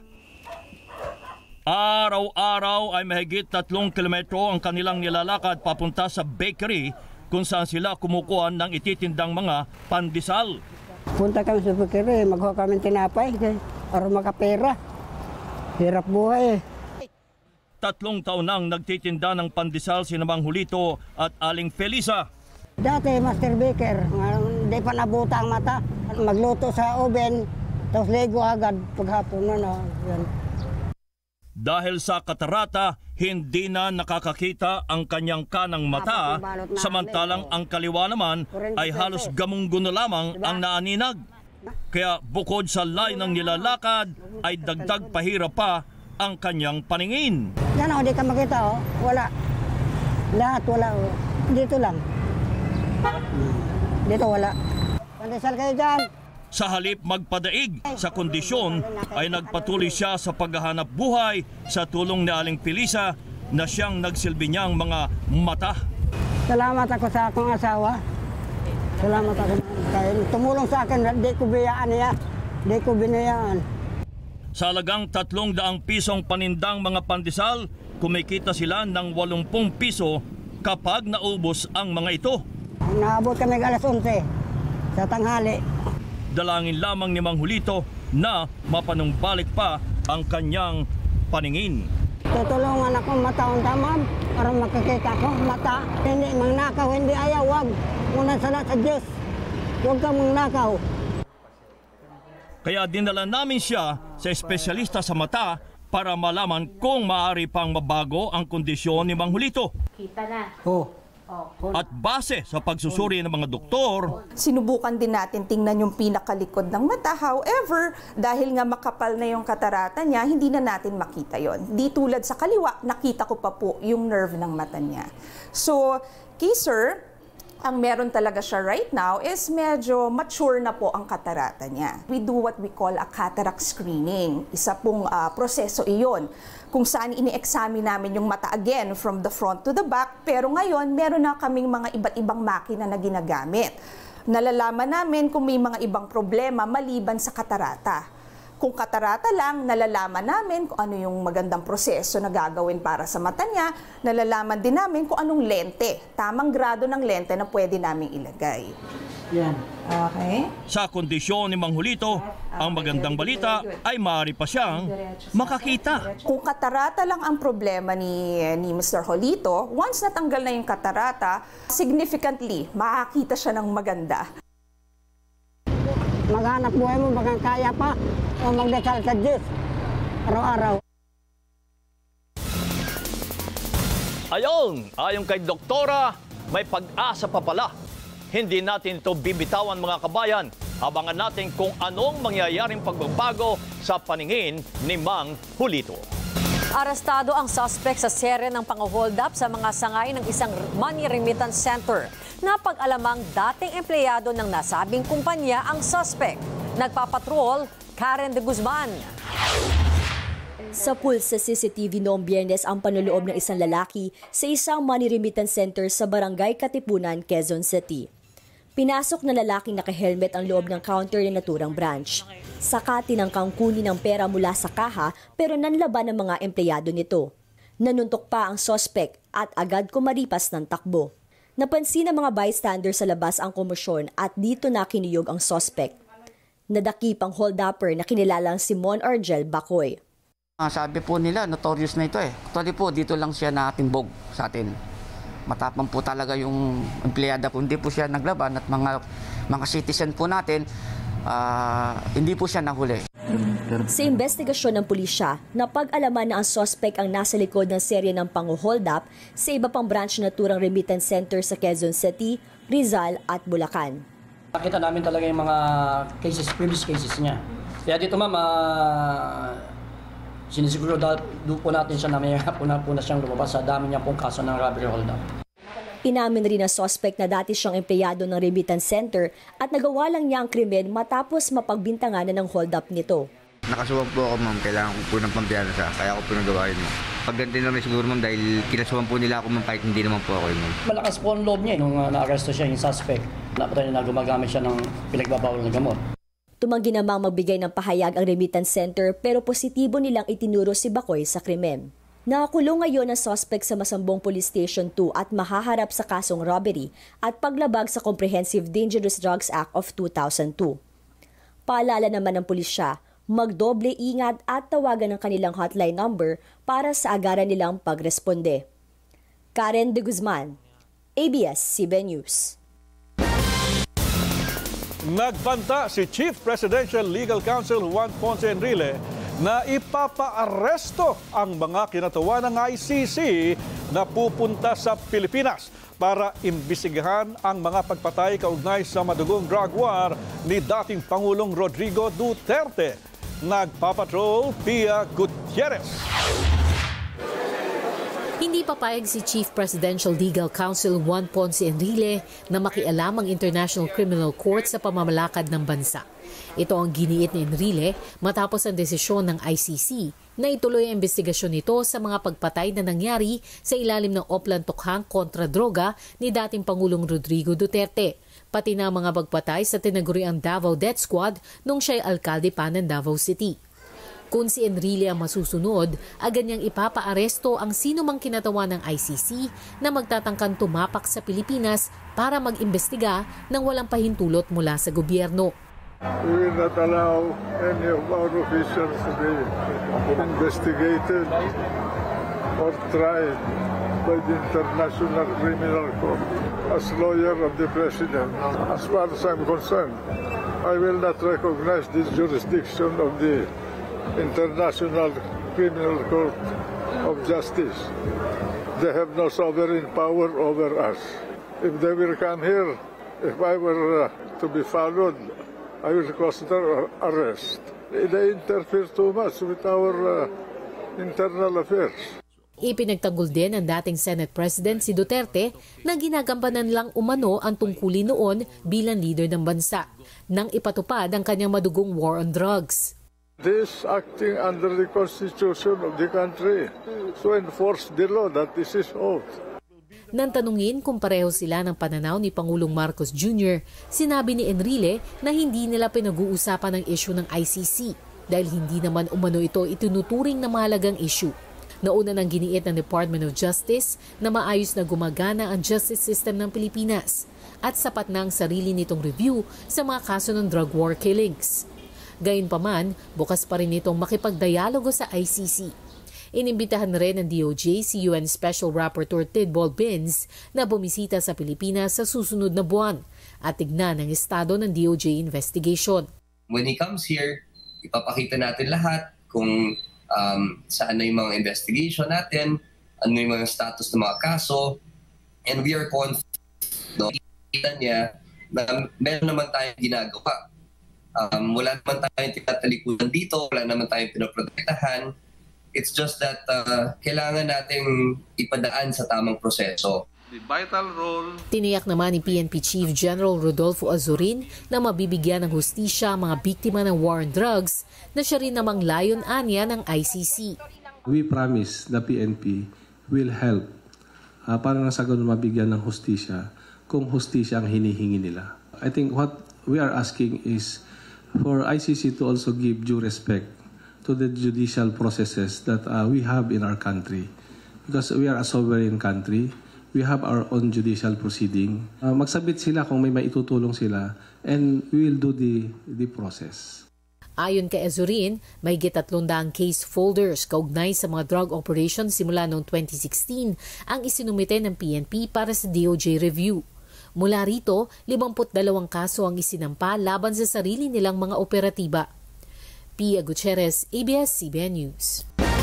Araw-araw ay mahigit tatlong kilometro ang kanilang nilalakad papunta sa bakery kung saan sila kumukuha ng ititindang mga pandesal. Punta kami sa bakery, magkuha kami tinapay para makapera. Hirap buhay eh. Tatlong taon nang nagtitinda ng pandesal si Mang Julito at Aling Felisa. Dati master baker, hindi pa nabuta ang mata. Magluto sa oven, tapos lego agad paghapon na na. Yan. Dahil sa katarata, hindi na nakakakita ang kanyang kanang mata, samantalang ang kaliwa naman ay halos gamunggo na lamang ang naaninag. Kaya bukod sa layo ng nilalakad, ay dagdag pahirap pa ang kanyang paningin. Yan o, di ka makita o. Wala. Lahat wala o. Dito lang. Dito wala. Pandesal kayo dyan. Sa halip magpadaig sa kondisyon ay nagpatuloy siya sa paghahanap buhay sa tulong ni Aling Felisa na siyang nagsilbi niyang mga mata. Salamat ako sa akong asawa. Salamat ako. Tumulong sa akin, di ko biyaan niya. Di ko binayaan. Sa halagang tatlong daang pisong panindang mga pandesal, kumikita sila ng walumpung piso kapag naubos ang mga ito. Naabot kami alas onse sa tanghali. Dalangin lamang ni Mang Julito na mapanumbalik pa ang kanyang paningin. Tutulungan ako mataon tamam para makakita ko mata. Hindi mangnakaw, hindi ayaw, wag. Muna sana sa Diyos. Huwag kang mangnakaw. Kaya dinala namin siya sa espesyalista sa mata para malaman kung maaari pang mabago ang kondisyon ni Mang Julito. Kita na. Oh. At base sa pagsusuri ng mga doktor, sinubukan din natin tingnan yung pinakalikod ng mata. However, dahil nga makapal na yung katarata niya, hindi na natin makita yon. Di tulad sa kaliwa, nakita ko pa po yung nerve ng mata niya. So, kay sir, ang meron talaga siya right now is medyo mature na po ang katarata niya. We do what we call a cataract screening. Isa pong uh, proseso iyon kung saan ini-examine namin yung mata again from the front to the back. Pero ngayon, meron na kaming mga iba't ibang makina na ginagamit. Nalalaman namin kung may mga ibang problema maliban sa katarata. Kung katarata lang, nalalaman namin kung ano yung magandang proseso na gagawin para sa mata niya. Nalalaman din namin kung anong lente, tamang grado ng lente na pwede namin ilagay. Yan. Okay. Sa kondisyon ni Mang Julito, ang magandang balita ay maaari pa siyang makakita. Kung katarata lang ang problema ni, ni Mister Julito, once natanggal na yung katarata, significantly, makakita siya ng maganda. Maghanap buhay mo, baka kaya pa o magdasal sa Diyos araw-araw. Ayon, ayon kay Doktora, may pag-asa pa pala. Hindi natin ito bibitawan mga kabayan. Abangan natin kung anong mangyayaring pagbabago sa paningin ni Mang Julito. Arestado ang suspect sa serye ng pang-hold up sa mga sangay ng isang money remittance center. Napag-alamang dating empleyado ng nasabing kumpanya ang suspect. Nagpapatrol, Karen de Guzman. Sa pool sa C C T V noong Biyernes ang panloloob ng isang lalaki sa isang money remittance center sa Barangay Katipunan, Quezon City. Pinasok na lalaking naka-helmet ang loob ng counter ng naturang branch. Saka tinangkang kunin ang pera mula sa kaha pero nanlaban ng mga empleyado nito. Nanuntok pa ang suspect at agad kumaripas ng takbo. Napansin ng mga bystander sa labas ang komosyon at dito na kiniyog ang suspect. Nadakip ang hold-upper na kinilalang si Mon Argel Bacoy. Uh, sabi po nila, notorious na ito eh. Actually po, dito lang siya natimbog sa atin. Matapang po talaga yung empleyada po. Hindi po siya naglaban at mga, mga citizen po natin, uh, hindi po siya nahuli. Sa investigasyon ng pulisya, napag-alaman na ang suspect ang nasa likod ng serye ng pang-hold up sa iba pang branch na naturang remittance center sa Quezon City, Rizal at Bulacan. Nakita namin talaga yung mga cases, previous cases niya. Kaya dito ma'am, uh, sinisiguro doon po natin siya na may hapon na po na siyang lumabas sa dami niya pong kaso ng robbery hold up. Inamin rin ang suspect na dati siyang empleyado ng remittance center at nagawa lang niya ang krimen matapos mapagbintangan ng hold up nito. Nakasuwag po ako ma'am, kailangan ko po ng pampiyansa, kaya ako po nagawa yun ma'am. Pagganti naman siguro ma'am dahil kinasuwan po nila ako ma'am kahit hindi naman po ako yun ma'am. Malakas po ang loob niya nung uh, na-arresto siya yung suspect. Napatay na gumagamit siya ng pinagbabawal ng gamot. Tumanggi namang magbigay ng pahayag ang remittance center pero positibo nilang itinuro si Bacoy sa krimen. Nakakulong ngayon ang suspect sa Masambong Police Station two at mahaharap sa kasong robbery at paglabag sa Comprehensive Dangerous Drugs Act of two thousand two. Paalala naman ng pulisya, magdoble ingat at tawagan ang kanilang hotline number para sa agaran nilang pagresponde. Karen de Guzman, A B S C B N News. Nagbanta si Chief Presidential Legal Counsel Juan Ponce Enrile na ipapa-aresto ang mga kinatawa ng I C C na pupunta sa Pilipinas para imbisigahan ang mga pagpatay kaugnay sa madugong drug war ni dating Pangulong Rodrigo Duterte. Nagpapatrol, Pia Gutierrez. Hindi papayag si Chief Presidential Legal Counsel Juan Ponce Enrile na makialam ang International Criminal Court sa pamamalakad ng bansa. Ito ang giniit ni Enrile matapos ang desisyon ng I C C na ituloy ang investigasyon nito sa mga pagpatay na nangyari sa ilalim ng Oplan Tukhang kontra droga ni dating Pangulong Rodrigo Duterte, pati na mga pagpatay sa tinaguriang Davao Death Squad nung siya'y alkalde pa ng Davao City. Kung si Enrile ang masusunod, agad niyang ipapaaresto ang sino mang kinatawa ng I C C na magtatangkang tumapak sa Pilipinas para mag-imbestiga ng walang pahintulot mula sa gobyerno. We will not allow any of our officials to be investigated or tried by the International Criminal Court. As lawyer of the President, as far as I'm concerned, I will not recognize this jurisdiction of the International Criminal Court of Justice. They have no sovereign power over us. If they will come here, if I were uh, to be followed, I will cause their arrest. They interfere too much with our uh, internal affairs. Ipinagtanggol din ng dating Senate President si Duterte na ginagampanan lang umano ang tungkulin noon bilang leader ng bansa nang ipatupad ang kanyang madugong war on drugs. This acting under the constitution of the country to enforce the law that this is oath. Nang tanungin kung pareho sila ng pananaw ni Pangulong Marcos Junior, sinabi ni Enrile na hindi nila pinag-uusapan ang issue ng I C C dahil hindi naman umano ito itinuturing na mahalagang issue. Nauna nang giniit ng Department of Justice na maayos na gumagana ang justice system ng Pilipinas at sapat na ang sarili nitong review sa mga kaso ng drug war killings. Gayunpaman, bukas pa rin itong makipagdialogo sa I C C. Inimbitahan rin ng D O J si U N Special Rapporteur Tidball Binns na bumisita sa Pilipinas sa susunod na buwan at tignan ang estado ng D O J investigation. When he comes here, ipapakita natin lahat kung um, saan na yung mga investigation natin, ano yung mga status ng mga kaso, and we are confident no, niya na meron naman tayong ginagawa. Um, wala naman tayong tinatalikuran dito, wala naman tayong pinoprotektahan. It's just that uh, kailangan nating ipadaan sa tamang proseso. The vital role... Tiniyak naman ni P N P Chief General Rodolfo Azurin na mabibigyan ng hustisya ang mga biktima ng war on drugs na siya rin namang layon-anya ng I C C. We promise the P N P will help uh, para na sa ganun mabigyan ng hustisya kung hustisya ang hinihingi nila. I think what we are asking is for I C C to also give due respect to the judicial processes that uh, we have in our country. Because we are a sovereign country, we have our own judicial proceeding. Uh, magsabit sila kung may maitutulong sila and we will do the, the process. Ayon kay Azurin, may gitatlong daang case folders kaugnay sa mga drug operations simula noong twenty sixteen ang isinumite ng P N P para sa D O J review. Mula rito, limampu't dalawang kaso ang isinampa laban sa sarili nilang mga operatiba. Pia Gutierrez, A B S C B N News.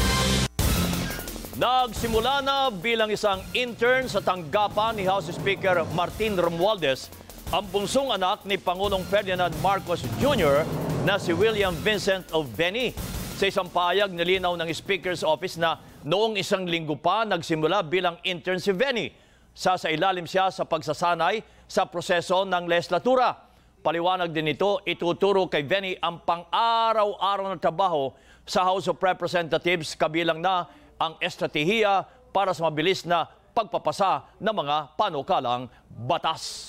Nagsimula na bilang isang intern sa tanggapan ni House Speaker Martin Romualdez ang bunsong anak ni Pangulong Ferdinand Marcos Junior na si William Vincent of Beni. Sa isang pahayag, nilinaw ng Speaker's Office na noong isang linggo pa nagsimula bilang intern si Beni. Sasailalim siya sa pagsasanay sa proseso ng legislatura. Paliwanag din ito, ituturo kay Benny ang pang-araw-araw na trabaho sa House of Representatives kabilang na ang estratehiya para sa mabilis na pagpapasa ng mga panukalang batas.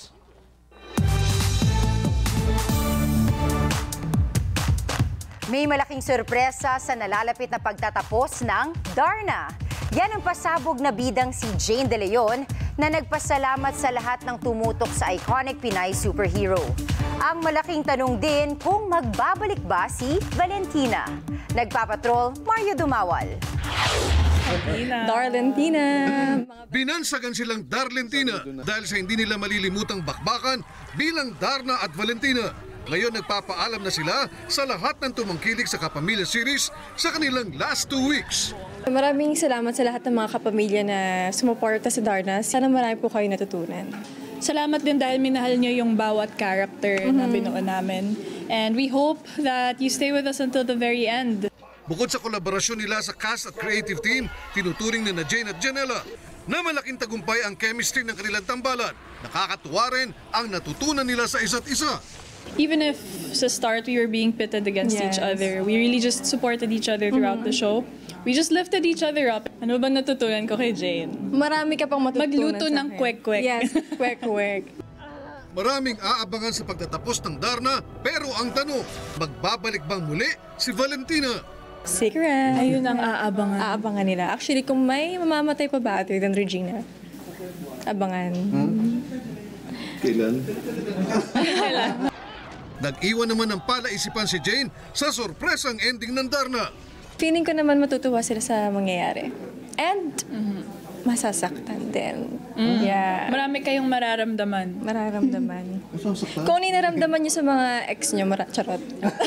May malaking sorpresa sa nalalapit na pagtatapos ng Darna. Yan ang pasabog na bidang si Jane De Leon na nagpasalamat sa lahat ng tumutok sa iconic Pinay superhero. Ang malaking tanong din kung magbabalik ba si Valentina. Nagpapatrol, Mario Dumawal. Darlentina. Binansagan silang Darlentina dahil sa hindi nila malilimutang bakbakan bilang Darna at Valentina. Ngayon nagpapaalam na sila sa lahat ng tumangkilik sa Kapamilya series sa kanilang last two weeks. Maraming salamat sa lahat ng mga kapamilya na sumuporta sa Darna. Sana marami po kayo natutunan. salamat din dahil minahal niyo yung bawat character mm-hmm. na binuo namin. And we hope that you stay with us until the very end. Bukod sa kolaborasyon nila sa cast at creative team, tinuturing ni na Jane at Janela na malaking tagumpay ang chemistry ng kanilang tambalan. Nakakatuwa rin ang natutunan nila sa isa't isa. Even if sa start we were being pitted against yes. each other, we really just supported each other throughout mm-hmm. the show. We just lifted each other up. Ano bang natutunan ko kay Jane? Marami ka pang matutunan. Magluto ng kwek-kwek. Yes, kwek-kwek. Maraming aabangan sa pagtatapos ng Darna, pero ang tanong, magbabalik bang muli si Valentina? Secret. Ayun ang aabangan. Aabangan nila. Actually, kung may mamamatay pa ba other than Regina, abangan. Hmm? Kailan? Kailan? Nag-iwan naman ng palaisipan si Jane sa sorpresang ending ng Darna. Feeling ko naman matutuwa sila sa mangyayari. And mm-hmm. masasaktan din. Mm-hmm. Yeah. Marami kayong mararamdaman. Mararamdaman. Kung ninaramdaman niyo sa mga ex niyo, mara- charot.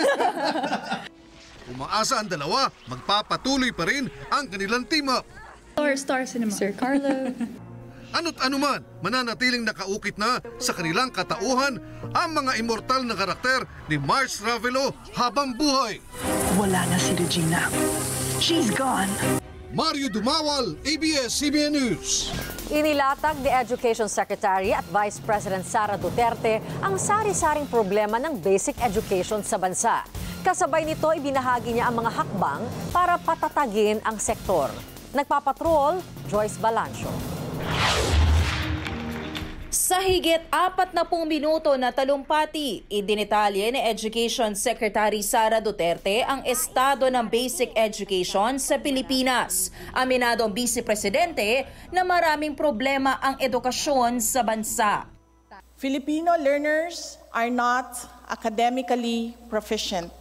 Umaasa ang dalawa, magpapatuloy pa rin ang kanilang team up. Star Star Cinema. Sir Carlo. Ano't anuman, mananatiling nakaukit na sa kanilang katauhan ang mga immortal na karakter ni Mars Ravelo habang buhay. Wala na si Regina. She's gone. Mario Dumawal, A B S C B N News. Inilatag ni Education Secretary at Vice President Sara Duterte ang sari-saring problema ng basic education sa bansa. Kasabay nito, ibinahagi niya ang mga hakbang para patatagin ang sektor. Nagpapatrol, Joyce Balancio. Sa higit apat na pung minuto na talumpati, idinitalye ni Education Secretary Sara Duterte ang estado ng basic education sa Pilipinas. Aminado ang Vice Presidente na maraming problema ang edukasyon sa bansa. Filipino learners are not academically proficient.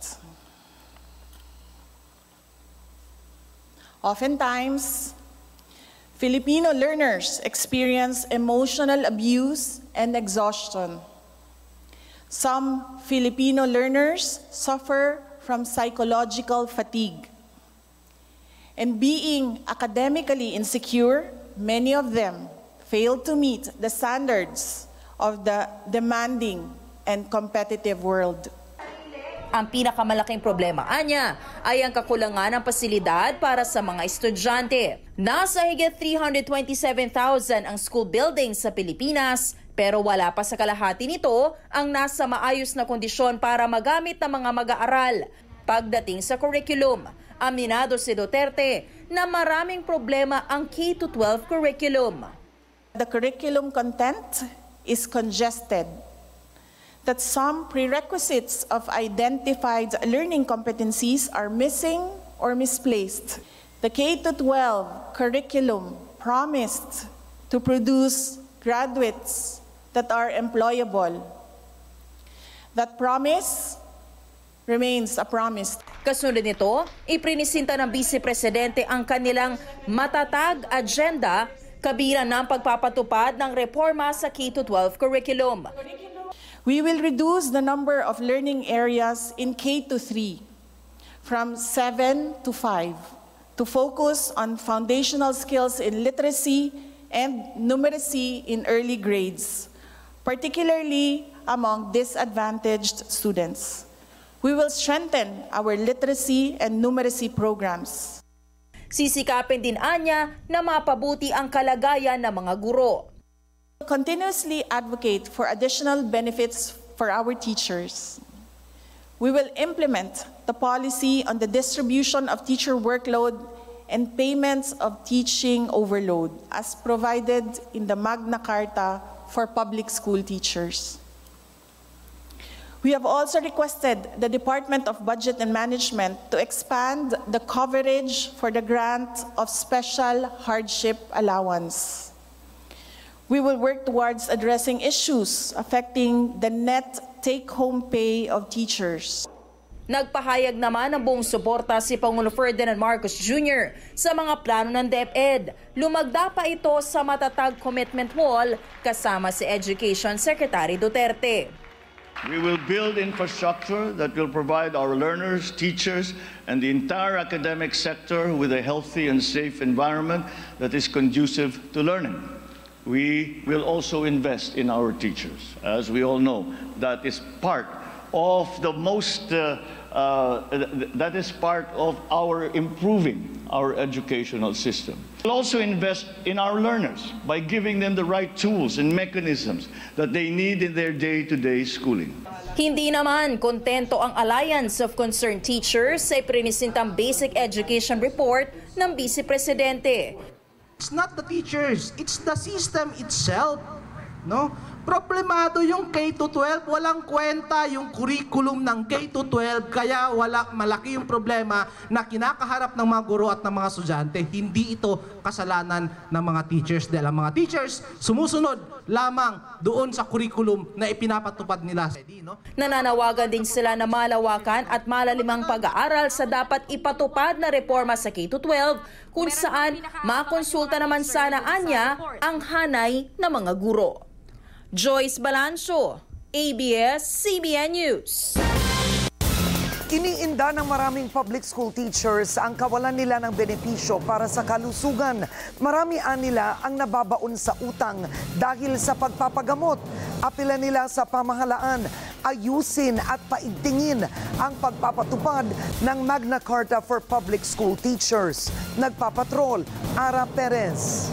Oftentimes, Filipino learners experience emotional abuse and exhaustion. Some Filipino learners suffer from psychological fatigue. And being academically insecure, many of them fail to meet the standards of the demanding and competitive world. Ang pinakamalaking problema anya ay ang kakulangan ng pasilidad para sa mga estudyante. Nasa higit three hundred twenty-seven thousand ang school buildings sa Pilipinas, pero wala pa sa kalahati nito ang nasa maayos na kondisyon para magamit ng mga mag-aaral. Pagdating sa curriculum, aminado si Duterte na maraming problema ang K through twelve curriculum. The curriculum content is congested. That some prerequisites of identified learning competencies are missing or misplaced. The K through twelve curriculum promised to produce graduates that are employable. That promise remains a promise. Kasunod nito, iprinisinta ng Vice Presidente ang kanilang matatag agenda kabilang ng pagpapatupad ng reforma sa K through twelve curriculum. We will reduce the number of learning areas in K through three from seven to five to focus on foundational skills in literacy and numeracy in early grades, particularly among disadvantaged students. We will strengthen our literacy and numeracy programs. Sisikapin din anya na mapabuti ang kalagayan ng mga guro. Continuously advocate for additional benefits for our teachers. We will implement the policy on the distribution of teacher workload and payments of teaching overload as provided in the Magna Carta for public school teachers. We have also requested the Department of Budget and Management to expand the coverage for the grant of special hardship allowance. We will work towards addressing issues affecting the net take-home pay of teachers. Nagpahayag naman ng buong suporta si Pangulo Ferdinand Marcos Junior sa mga plano ng DepEd. Lumagda pa ito sa matatag commitment wall kasama si Education Secretary Duterte. We will build infrastructure that will provide our learners, teachers, and the entire academic sector with a healthy and safe environment that is conducive to learning. we will also invest in our teachers. As we all know, that is part of the most, uh, uh, that is part of our improving our educational system. We'll also invest in our learners by giving them the right tools and mechanisms that they need in their day-to-day schooling. Hindi naman kontento ang Alliance of Concerned Teachers sa iprinisintang Basic Education Report ng Vice Presidente. It's not the teachers, it's the system itself. No? Problemado yung K to twelve, walang kwenta yung curriculum ng K to twelve, kaya wala, malaki yung problema na kinakaharap ng mga guro at ng mga estudyante. Hindi ito kasalanan ng mga teachers dahil ang mga teachers sumusunod lamang doon sa curriculum na ipinapatupad nila. Nananawagan din sila na malawakan at malalimang pag-aaral sa dapat ipatupad na reforma sa K to twelve kung saan makonsulta naman sana anya ang hanay ng mga guro. Joyce Balancho, A B S C B N News. Iniinda ng maraming public school teachers ang kawalan nila ng benepisyo para sa kalusugan. Marami nila ang nababaon sa utang dahil sa pagpapagamot. Apela nila sa pamahalaan, ayusin at paigtingin ang pagpapatupad ng Magna Carta for Public School Teachers. Nagpapatrol, Ara Perez.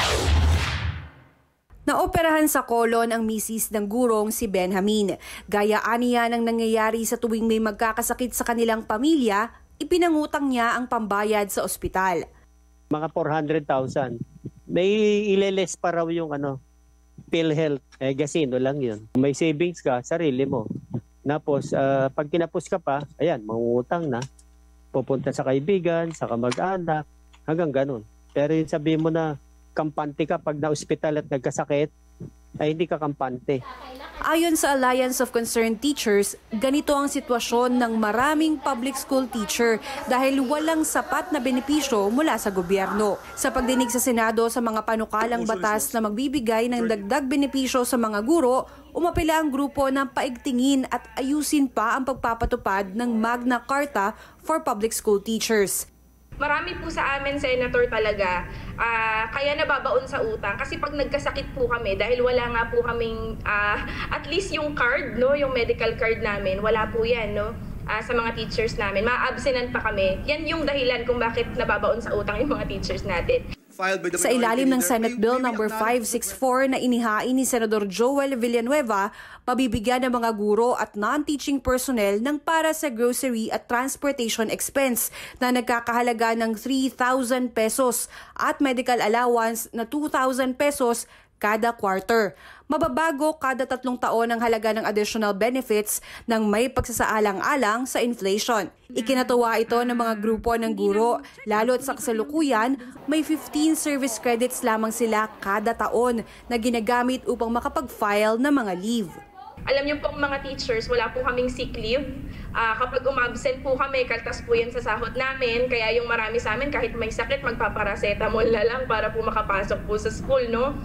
Naoperahan sa kolon ang misis ng gurong si Benjamin. Gayaan niya ng nangyayari sa tuwing may magkakasakit sa kanilang pamilya, ipinangutang niya ang pambayad sa ospital. Mga four hundred thousand. May ileles pa raw yung ano, PhilHealth. Eh, gasino lang yun. May savings ka, sarili mo. Tapos, uh, pag kinapos ka pa, ayan, mangutang na. Pupunta sa kaibigan, sa kamag-anak, hanggang ganun. Pero yung sabihin mo na, kampante ka pag na-ospital at nagkasakit, ay hindi ka kampante. Ayon sa Alliance of Concerned Teachers, ganito ang sitwasyon ng maraming public school teacher dahil walang sapat na benepisyo mula sa gobyerno. Sa pagdinig sa Senado sa mga panukalang batas na magbibigay ng dagdag benepisyo sa mga guro, umapela ang grupo ng paigtingin at ayusin pa ang pagpapatupad ng Magna Carta for Public School Teachers. Marami po sa amin, Senator, talaga, uh, kaya nababaon sa utang. Kasi pag nagkasakit po kami, dahil wala nga po kaming, uh, at least yung card, no, yung medical card namin, wala po yan, no, uh, sa mga teachers namin. Ma-absenan pa kami. Yan yung dahilan kung bakit nababaon sa utang yung mga teachers natin. Sa ilalim ng Senate Bill number five sixty-four na inihain ni Senador Joel Villanueva, mabibigyan ng mga guro at non-teaching personnel ng para sa grocery at transportation expense na nagkakahalaga ng three thousand pesos at medical allowance na two thousand pesos kada quarter. Mababago kada tatlong taon ang halaga ng additional benefits ng may pagsasaalang-alang sa inflation. Ikinatuwa ito ng mga grupo ng guro, lalo't sa kasalukuyan, may fifteen service credits lamang sila kada taon na ginagamit upang makapag-file ng mga leave. Alam niyo pong mga teachers, wala po kaming sick leave. Uh, kapag umabsent po kami, kaltas po yan sa sahod namin. Kaya yung marami sa amin, kahit may sakit, magpaparacetamol na lang para po makapasok po sa school, no?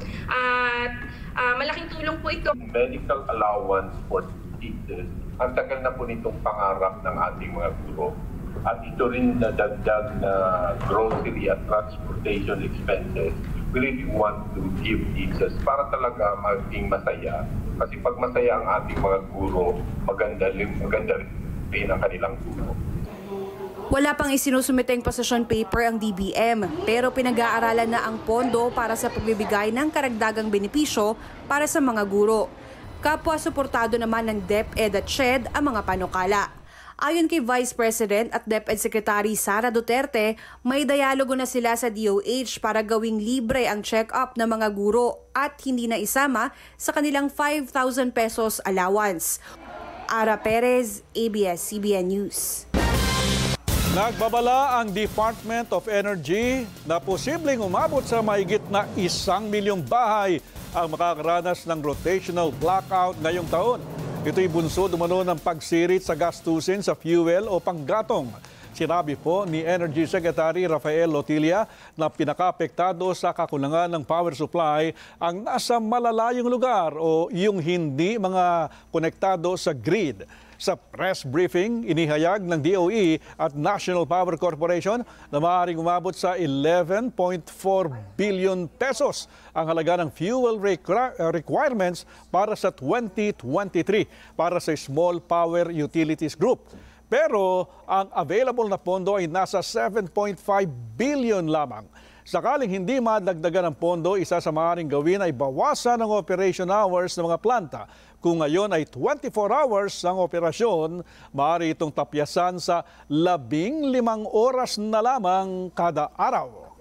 At uh, malaking tulong po ito. Medical allowance for teachers. Ang tagal na po nitong pangarap ng ating mga guro. At ito rin na dagdag na grocery at transportation expenses. We really want to give teachers para talaga maging masaya. Kasi pag masaya ang ating mga guro, maganda rin, maganda rin ang kanilang guro. Wala pang isinusumiteng position paper ang D B M, pero pinag-aaralan na ang pondo para sa pagbibigay ng karagdagang benepisyo para sa mga guro. Kapwa suportado naman ng DepEd at C H E D ang mga panukala. Ayon kay Vice President at DepEd Secretary Sara Duterte, may dialogo na sila sa D O H para gawing libre ang check-up ng mga guro at hindi na isama sa kanilang five thousand pesos allowance. Ara Perez, A B S C B N News. Nagbabala ang Department of Energy na posibleng umabot sa mahigit na isang milyong bahay ang makakaranas ng rotational blackout ngayong taon. Ito'y bunso dumano ng pagsirit sa gastusin sa fuel o panggatong. Sinabi po ni Energy Secretary Rafael Lotilla na pinakaapektado sa kakulangan ng power supply ang nasa malalayong lugar o yung hindi mga konektado sa grid. Sa press briefing, inihayag ng D O E at National Power Corporation na maaaring umabot sa eleven point four billion pesos ang halaga ng fuel requirements para sa twenty twenty-three para sa Small Power Utilities Group. Pero ang available na pondo ay nasa seven point five billion lamang. Sakaling hindi madagdagan ng pondo, isa sa maaaring gawin ay bawasan ang operation hours ng mga planta. Kung ngayon ay twenty-four hours ang operasyon, maaari itong tapyasan sa labing limang oras na lamang kada araw.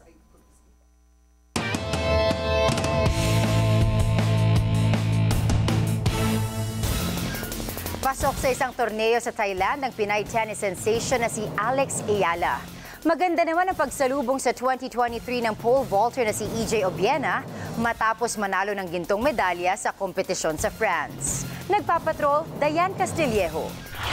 Pasok sa isang torneo sa Thailand ang Pinay tennis sensation na si Alex Ayala. Maganda naman ang pagsalubong sa twenty twenty-three ng pole vaulter na si E J Obiena matapos manalo ng gintong medalya sa kompetisyon sa France. Nagpapatrol, Dayan Castillejo.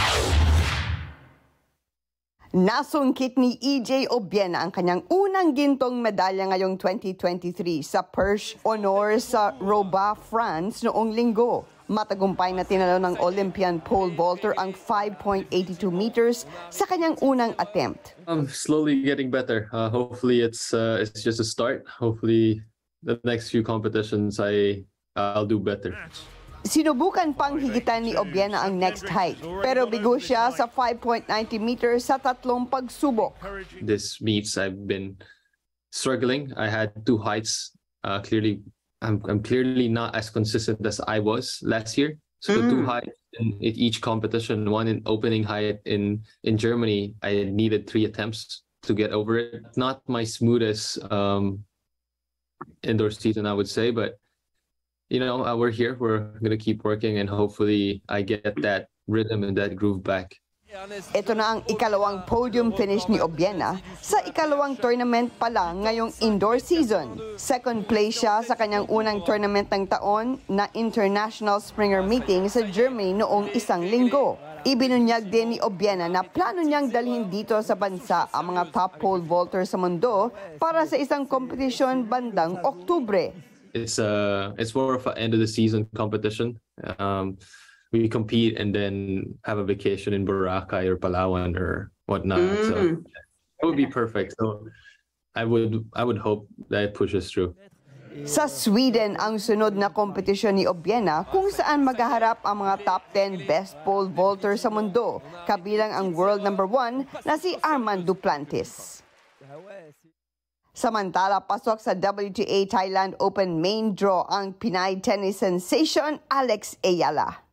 Nasungkit ni E J Obiena ang kanyang unang gintong medalya ngayong twenty twenty-three sa Perche Honor sa Roubaix, France noong linggo. Matagumpay na tinalo ng Olympian pole vaulter ang five point eight two meters sa kanyang unang attempt. I'm slowly getting better. Uh, hopefully it's uh, it's just a start. Hopefully the next few competitions I I'll do better. Sinubukan pang higitan ni Obiena ang next height, pero bigo siya sa five point nine zero meters sa tatlong pagsubok. This meets I've been struggling. I had two heights. Uh, clearly, I'm I'm clearly not as consistent as I was last year. So mm. two heights in, in each competition. One in opening height in in Germany. I needed three attempts to get over it. Not my smoothest um, indoor season, I would say, but. You know, uh, we're here, we're going to keep working and hopefully I get that rhythm and that groove back. Ito na ang ikalawang podium finish ni Obiena sa ikalawang tournament pa lang ngayong indoor season. Second place siya sa kanyang unang tournament ng taon na International Springer Meeting sa Germany noong isang linggo. Ibinunyag din ni Obiena na plano niyang dalhin dito sa bansa ang mga top pole vaulter sa mundo para sa isang kompetisyon bandang Oktubre. It's uh it's more of an end of the season competition. Um, we compete and then have a vacation in Boracay or Palawan or whatnot. Mm. So it would be perfect. So I would I would hope that it pushes through. Sa Sweden ang sunod na kompetisyon ni Obiena kung saan maghaharap ang mga top ten best pole vaulter sa mundo, kabilang ang world number one na si Armand Duplantis. Samantala, pasok sa W T A Thailand Open main draw ang Pinay tennis sensation Alex Ayala.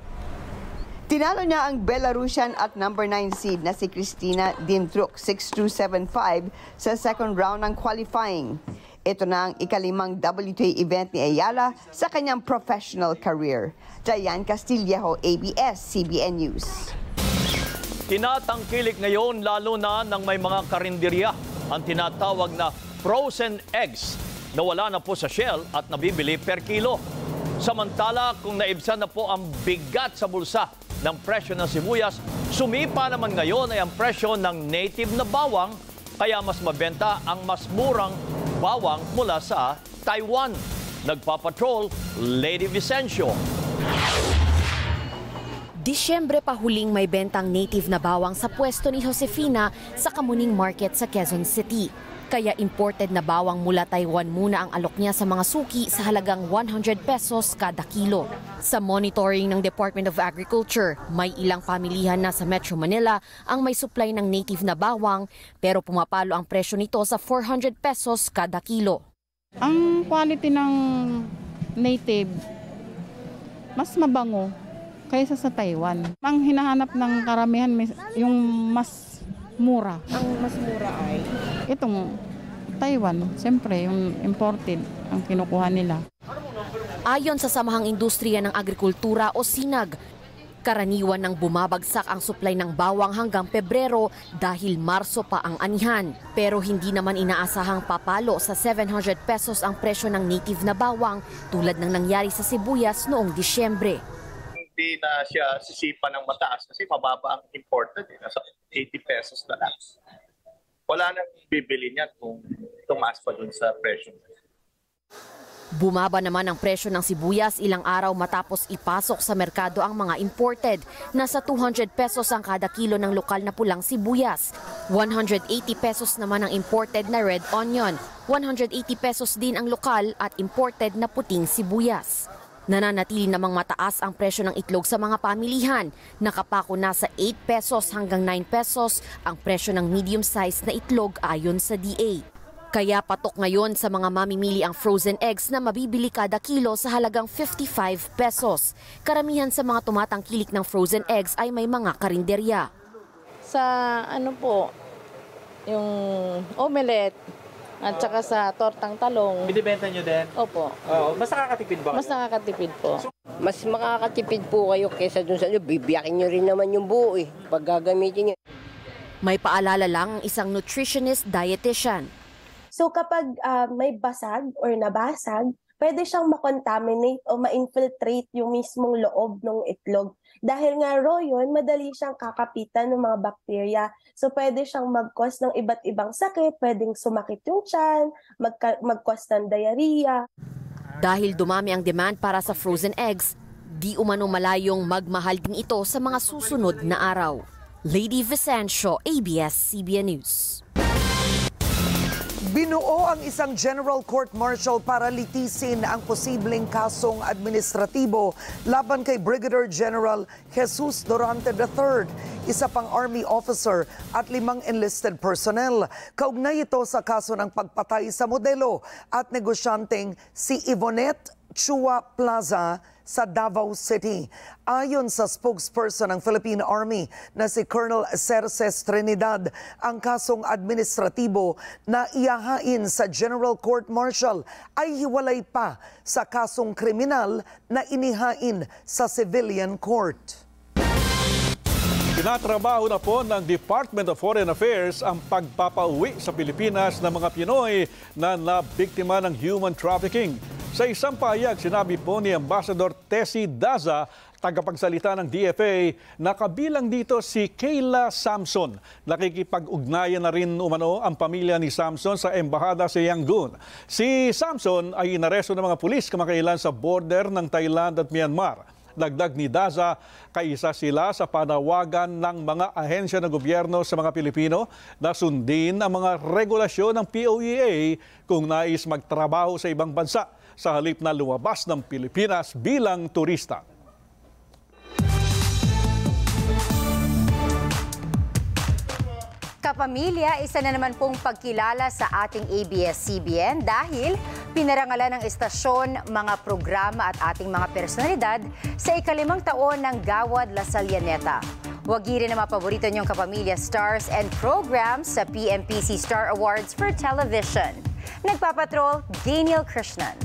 Tinalo niya ang Belarusian at number nine seed na si Kristina Dimtruk six two seven five sa second round ng qualifying. Ito na ang ikalimang W T A event ni Ayala sa kanyang professional career. Dayan Castillejo, A B S C B N News. Tinatangkilik ngayon lalo na ng may mga karinderya ang tinatawag na frozen eggs na wala na po sa shell at nabibili per kilo. Samantala, kung naibsan na po ang bigat sa bulsa ng presyo ng sibuyas, sumipa naman ngayon ay ang presyo ng native na bawang, kaya mas mabenta ang mas murang bawang mula sa Taiwan. Nagpapatrol, Lady Vicencio. Disyembre pa huling may bentang native na bawang sa pwesto ni Josefina sa Kamuning Market sa Quezon City. Kaya imported na bawang mula Taiwan muna ang alok niya sa mga suki sa halagang one hundred pesos kada kilo. Sa monitoring ng Department of Agriculture, may ilang pamilihan na sa Metro Manila ang may supply ng native na bawang pero pumapalo ang presyo nito sa four hundred pesos kada kilo. Ang quality ng native mas mabango kaysa sa Taiwan. Ang hinahanap ng karamihan yung mas mura. Ang mas mura ay? Itong Taiwan, siyempre yung imported ang kinukuha nila. Ayon sa Samahang Industriya ng Agrikultura o SINAG, karaniwan nang bumabagsak ang supply ng bawang hanggang Pebrero dahil Marso pa ang anihan. Pero hindi naman inaasahang papalo sa seven hundred pesos ang presyo ng native na bawang tulad ng nangyari sa sibuyas noong Disyembre. di na siya sisipa ng mataas kasi mababa ang imported. Eh. Nasa eighty pesos na lang. Wala nang bibili niyan kung tumaas pa dun sa presyo. Bumaba naman ang presyo ng sibuyas ilang araw matapos ipasok sa merkado ang mga imported. Nasa two hundred pesos ang kada kilo ng lokal na pulang sibuyas. one hundred eighty pesos naman ang imported na red onion. one hundred eighty pesos din ang lokal at imported na puting sibuyas. Nananatili namang mataas ang presyo ng itlog sa mga pamilihan. Nakapako na sa eight pesos hanggang nine pesos ang presyo ng medium size na itlog ayon sa D A. Kaya patok ngayon sa mga mamimili ang frozen eggs na mabibili kada kilo sa halagang fifty-five pesos. Karamihan sa mga tumatangkilik ng frozen eggs ay may mga karinderya. Sa ano po, yung omelette at saka sa tortang talong. Binibenta nyo din? Opo. Oo, mas nakakatipid ba? Mas nakakatipid po. Mas makakatipid po kayo kaysa dun sa inyo. Bibiyakin nyo rin naman yung buo eh, pag gagamitin nyo. May paalala lang ang isang nutritionist dietitian. So kapag uh, may basag or nabasag, pwede siyang makontaminate o ma-infiltrate yung mismong loob ng itlog. Dahil nga raw yun, madali siyang kakapitan ng mga bakterya. So pwede siyang mag-cause ng iba't ibang sakit, pwedeng sumakit yung tiyan, mag-cause ng diarrhea. Dahil dumami ang demand para sa frozen eggs, di umano malayong magmahal din ito sa mga susunod na araw. Lady Vicencio, A B S C B N News. Binuo ang isang General Court Martial para litisin ang posibleng kasong administratibo laban kay Brigadier General Jesus Dorante the third, isa pang Army officer at limang enlisted personnel. Kaugnay ito sa kaso ng pagpatay sa modelo at negosyanteng si Yvonette Chua Plaza sa Davao City. Ayon sa spokesperson ng Philippine Army na si Colonel Cerces Trinidad, ang kasong administratibo na ihahain sa General Court Martial ay hiwalay pa sa kasong kriminal na inihain sa Civilian Court. Tinatrabaho na po ng Department of Foreign Affairs ang pagpapauwi sa Pilipinas ng mga Pinoy na nabiktima ng human trafficking. Sa isang pahayag, sinabi po ni Ambassador Tessie Daza, tagapagsalita ng D F A, na kabilang dito si Kayla Samson. Nakikipag-ugnayan na rin umano ang pamilya ni Samson sa embahada sa Yangon. Si Samson ay inaresto ng mga pulis kamakailan sa border ng Thailand at Myanmar. Dagdag ni Daza, kaisa sila sa panawagan ng mga ahensya ng gobyerno sa mga Pilipino na sundin ang mga regulasyon ng P O E A kung nais magtrabaho sa ibang bansa sa halip na lumabas ng Pilipinas bilang turista. Kapamilya, isa na naman pong pagkilala sa ating A B S C B N dahil pinarangalan ng istasyon, mga programa at ating mga personalidad sa ikalimang taon ng Gawad La Sallaneta. Wagi rin ang mga paborito niyong kapamilya stars and programs sa P M P C Star Awards for Television. Nagpapatrol, Daniel Krishnan.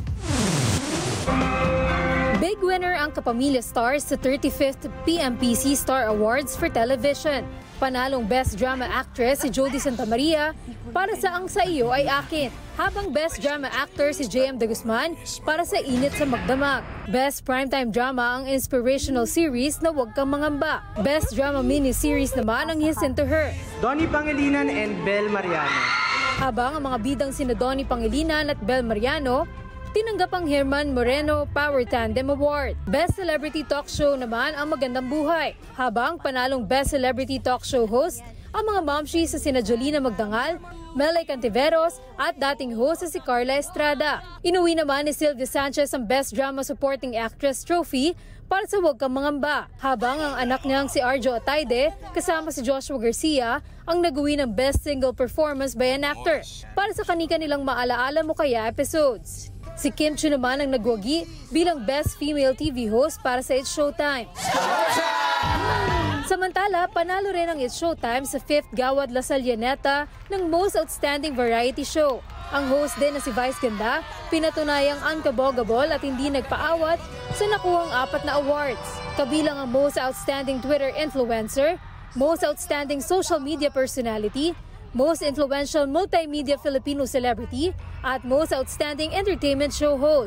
Big winner ang Kapamilya Stars sa thirty-fifth P M P C Star Awards for Television. Panalong Best Drama Actress si Jody Santamaria para sa Ang Sa Iyo Ay Akin, habang Best Drama Actor si J M De Guzman para sa Init sa Magdamag. Best Primetime Drama ang inspirational series na Huwag Kang Mangamba. Best Drama Miniseries naman ang Listen to Her, Donnie Pangilinan and Bel Mariano. Habang ang mga bidang sina Donnie Pangilinan at Bel Mariano tinanggap ang Herman Moreno Power Tandem Award. Best Celebrity Talk Show naman ang Magandang Buhay, habang panalong Best Celebrity Talk Show host ang mga momshies sa sina Jolina Magdangal, Melay Cantiveros at dating host sa si Carla Estrada. Inuwi naman ni Sylvia Sanchez ang Best Drama Supporting Actress Trophy para sa Huwag Kang Mangamba, habang ang anak niyang si Arjo Atayde kasama si Joshua Garcia ang nag-uwi ng Best Single Performance by an Actor para sa kanika nilang Maalaala Mo Kaya episodes. Si Kim Chiu naman ang nagwagi bilang Best Female T V Host para sa It's Showtime. Samantala, panalo rin ang It's Showtime sa fifth Gawad La Sallaneta ng Most Outstanding Variety Show. Ang host din na si Vice Ganda, pinatunayang unkabogable at hindi nagpaawat sa nakuhang apat na awards. Kabilang ang Most Outstanding Twitter Influencer, Most Outstanding Social Media Personality, Most Influential Multimedia Filipino Celebrity at Most Outstanding Entertainment Show Host.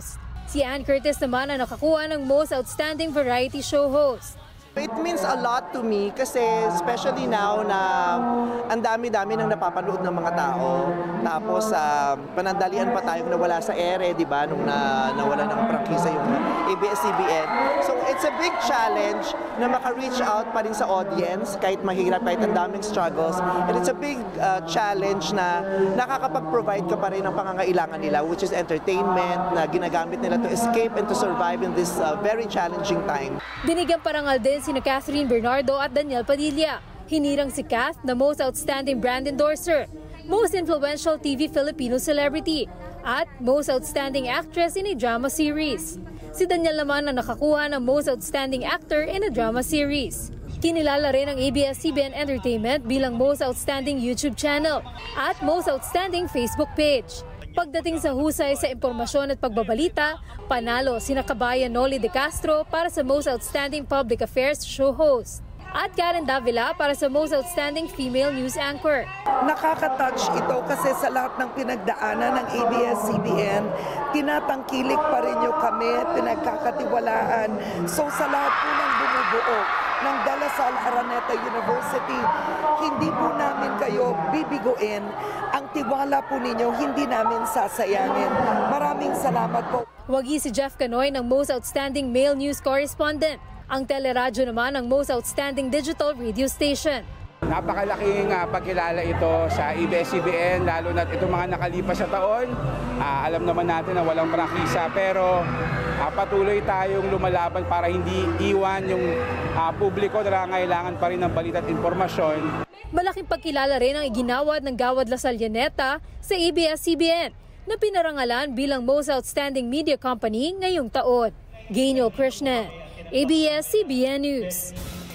Si Ann Curtis naman ang nakakuha ng Most Outstanding Variety Show Host. It means a lot to me kasi especially now na ang dami-dami nang napapanood ng mga tao. Tapos uh, panandalian pa tayong nawala sa ere, di ba, nung na, nawala ng prangkisa yung A B S C B N. So it's a big challenge na maka-reach out pa rin sa audience kahit mahirap, kahit ang daming struggles. And it's a big uh, challenge na nakakapag-provide ka pa rin ng pangangailangan nila, which is entertainment na ginagamit nila to escape and to survive in this uh, very challenging time. Binigyan parangal din sina Catherine Bernardo at Daniel Padilla. Hinirang si Kath na Most Outstanding Brand Endorser, Most Influential T V Filipino Celebrity, at Most Outstanding Actress in a Drama Series. Si Daniel naman ang nakakuha ng Most Outstanding Actor in a Drama Series. Kinilala rin ang A B S C B N Entertainment bilang Most Outstanding YouTube Channel at Most Outstanding Facebook Page. Pagdating sa husay sa impormasyon at pagbabalita, panalo sina kabayan Noli De Castro para sa Most Outstanding Public Affairs Show Host at Karen Davila para sa Most Outstanding Female News Anchor. Nakaka-touch ito kasi sa lahat ng pinagdaanan ng A B S C B N, tinatangkilik pa rin nyo kami, pinagkakatiwalaan. So sa lahat po ng bumubuo ng De La Salle Araneta University, hindi po namin kayo bibiguin. Ang tiwala po ninyo, hindi namin sasayangin. Maraming salamat po. Wagi si Jeff Canoy ng Most Outstanding Male News Correspondent. Ang teleradyo naman ang Most Outstanding Digital Radio Station. Napakalaking uh, pagkilala ito sa A B S C B N, lalo na itong mga nakalipas sa taon. Uh, alam naman natin na walang prangkisa, pero uh, patuloy tayong lumalaban para hindi iwan yung uh, publiko na nangangailangan pa rin ng balita at informasyon. Malaking pagkilala rin ang iginawad ng Gawad Lasal Llaneta sa A B S C B N na pinarangalan bilang Most Outstanding Media Company ngayong taon. Gaynol Krishnan, A B S C B N News.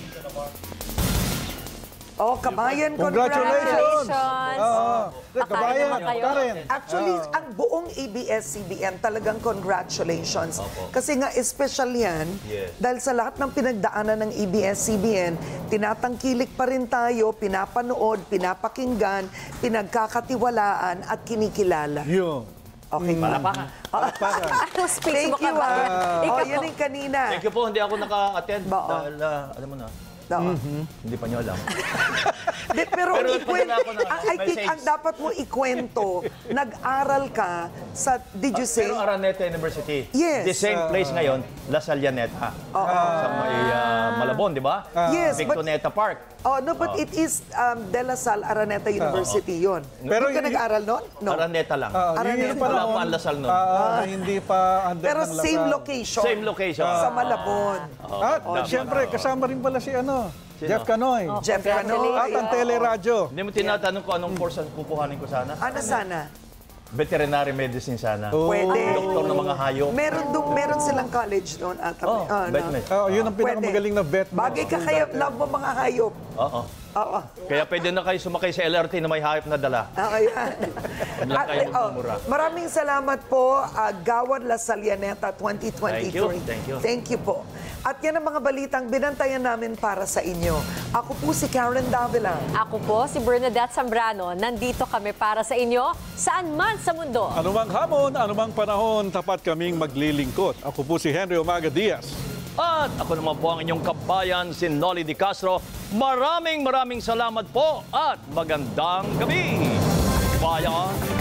Oh, kabayan, congratulations! congratulations. Uh, kabayan, Karen. Actually, uh, ang buong A B S C B N talagang congratulations. Opo. Kasi nga, special yan, yes. Dahil sa lahat ng pinagdaanan ng A B S C B N, tinatangkilik pa rin tayo, pinapanood, pinapakinggan, pinagkakatiwalaan at kinikilala. Yun. Okay. Mm. Palapakan. Palapakan. Thank you, ah. Uh, oh, yan yung kanina. Thank you po, hindi ako naka-attend. Dahil, uh, alam mo na. Mm-hmm. Hindi pa nyo alam. De, pero pero ikwento, ako na, I think ang dapat mo ikwento, nag-aral ka sa, did you say? Pero Araneta University. Yes. The same place ngayon, La Salle Llaneta. Uh, sa may uh, Malabon, di ba? Uh, yes. Victoneta Park. Oh, no, but uh, it is um, De La Salle Araneta University uh, yun. Pero ka nag-aral noon? No. Araneta lang. Uh, Araneta. Wala pa ang La Salle noon. Uh, uh, hindi pa under pero ng same Lasal. location. Same location. Uh, sa Malabon. Uh, at oh, siyempre, kasama rin pala si ano? Sino? Jeff Canoy. Oh, Jeff Canoy. At ang teleradyo. Hindi mo tinatanong ko anong course ang kukuhanin ko sana? Ano sana? Veterinary medicine sana. Oh. Pwede. Doktor ng mga hayop. Meron dong, meron silang college doon at oh, uh, vet med. Oh, yun ang pinakamagaling na vet. Bagay ka kaya love mo mga hayop. Oo. Oo. Kaya pwede na kayo sumakay sa L R T na may hayop na dala. Okay. Huwag lang kayo magmumura. Oh, maraming salamat po, uh, Gawad Lasal Llaneta twenty twenty-three. Thank you. Thank you. Thank you po. At yan ang mga balitang binantayan namin para sa inyo. Ako po si Karen Davila. Ako po si Bernadette Zambrano. Nandito kami para sa inyo saan man sa mundo. Anumang hamon, anumang panahon, tapat kaming maglilingkod. Ako po si Henry Umaga Diaz. At ako naman po ang inyong kabayan, si Noli De Castro. Maraming maraming salamat po at magandang gabi. Bayan!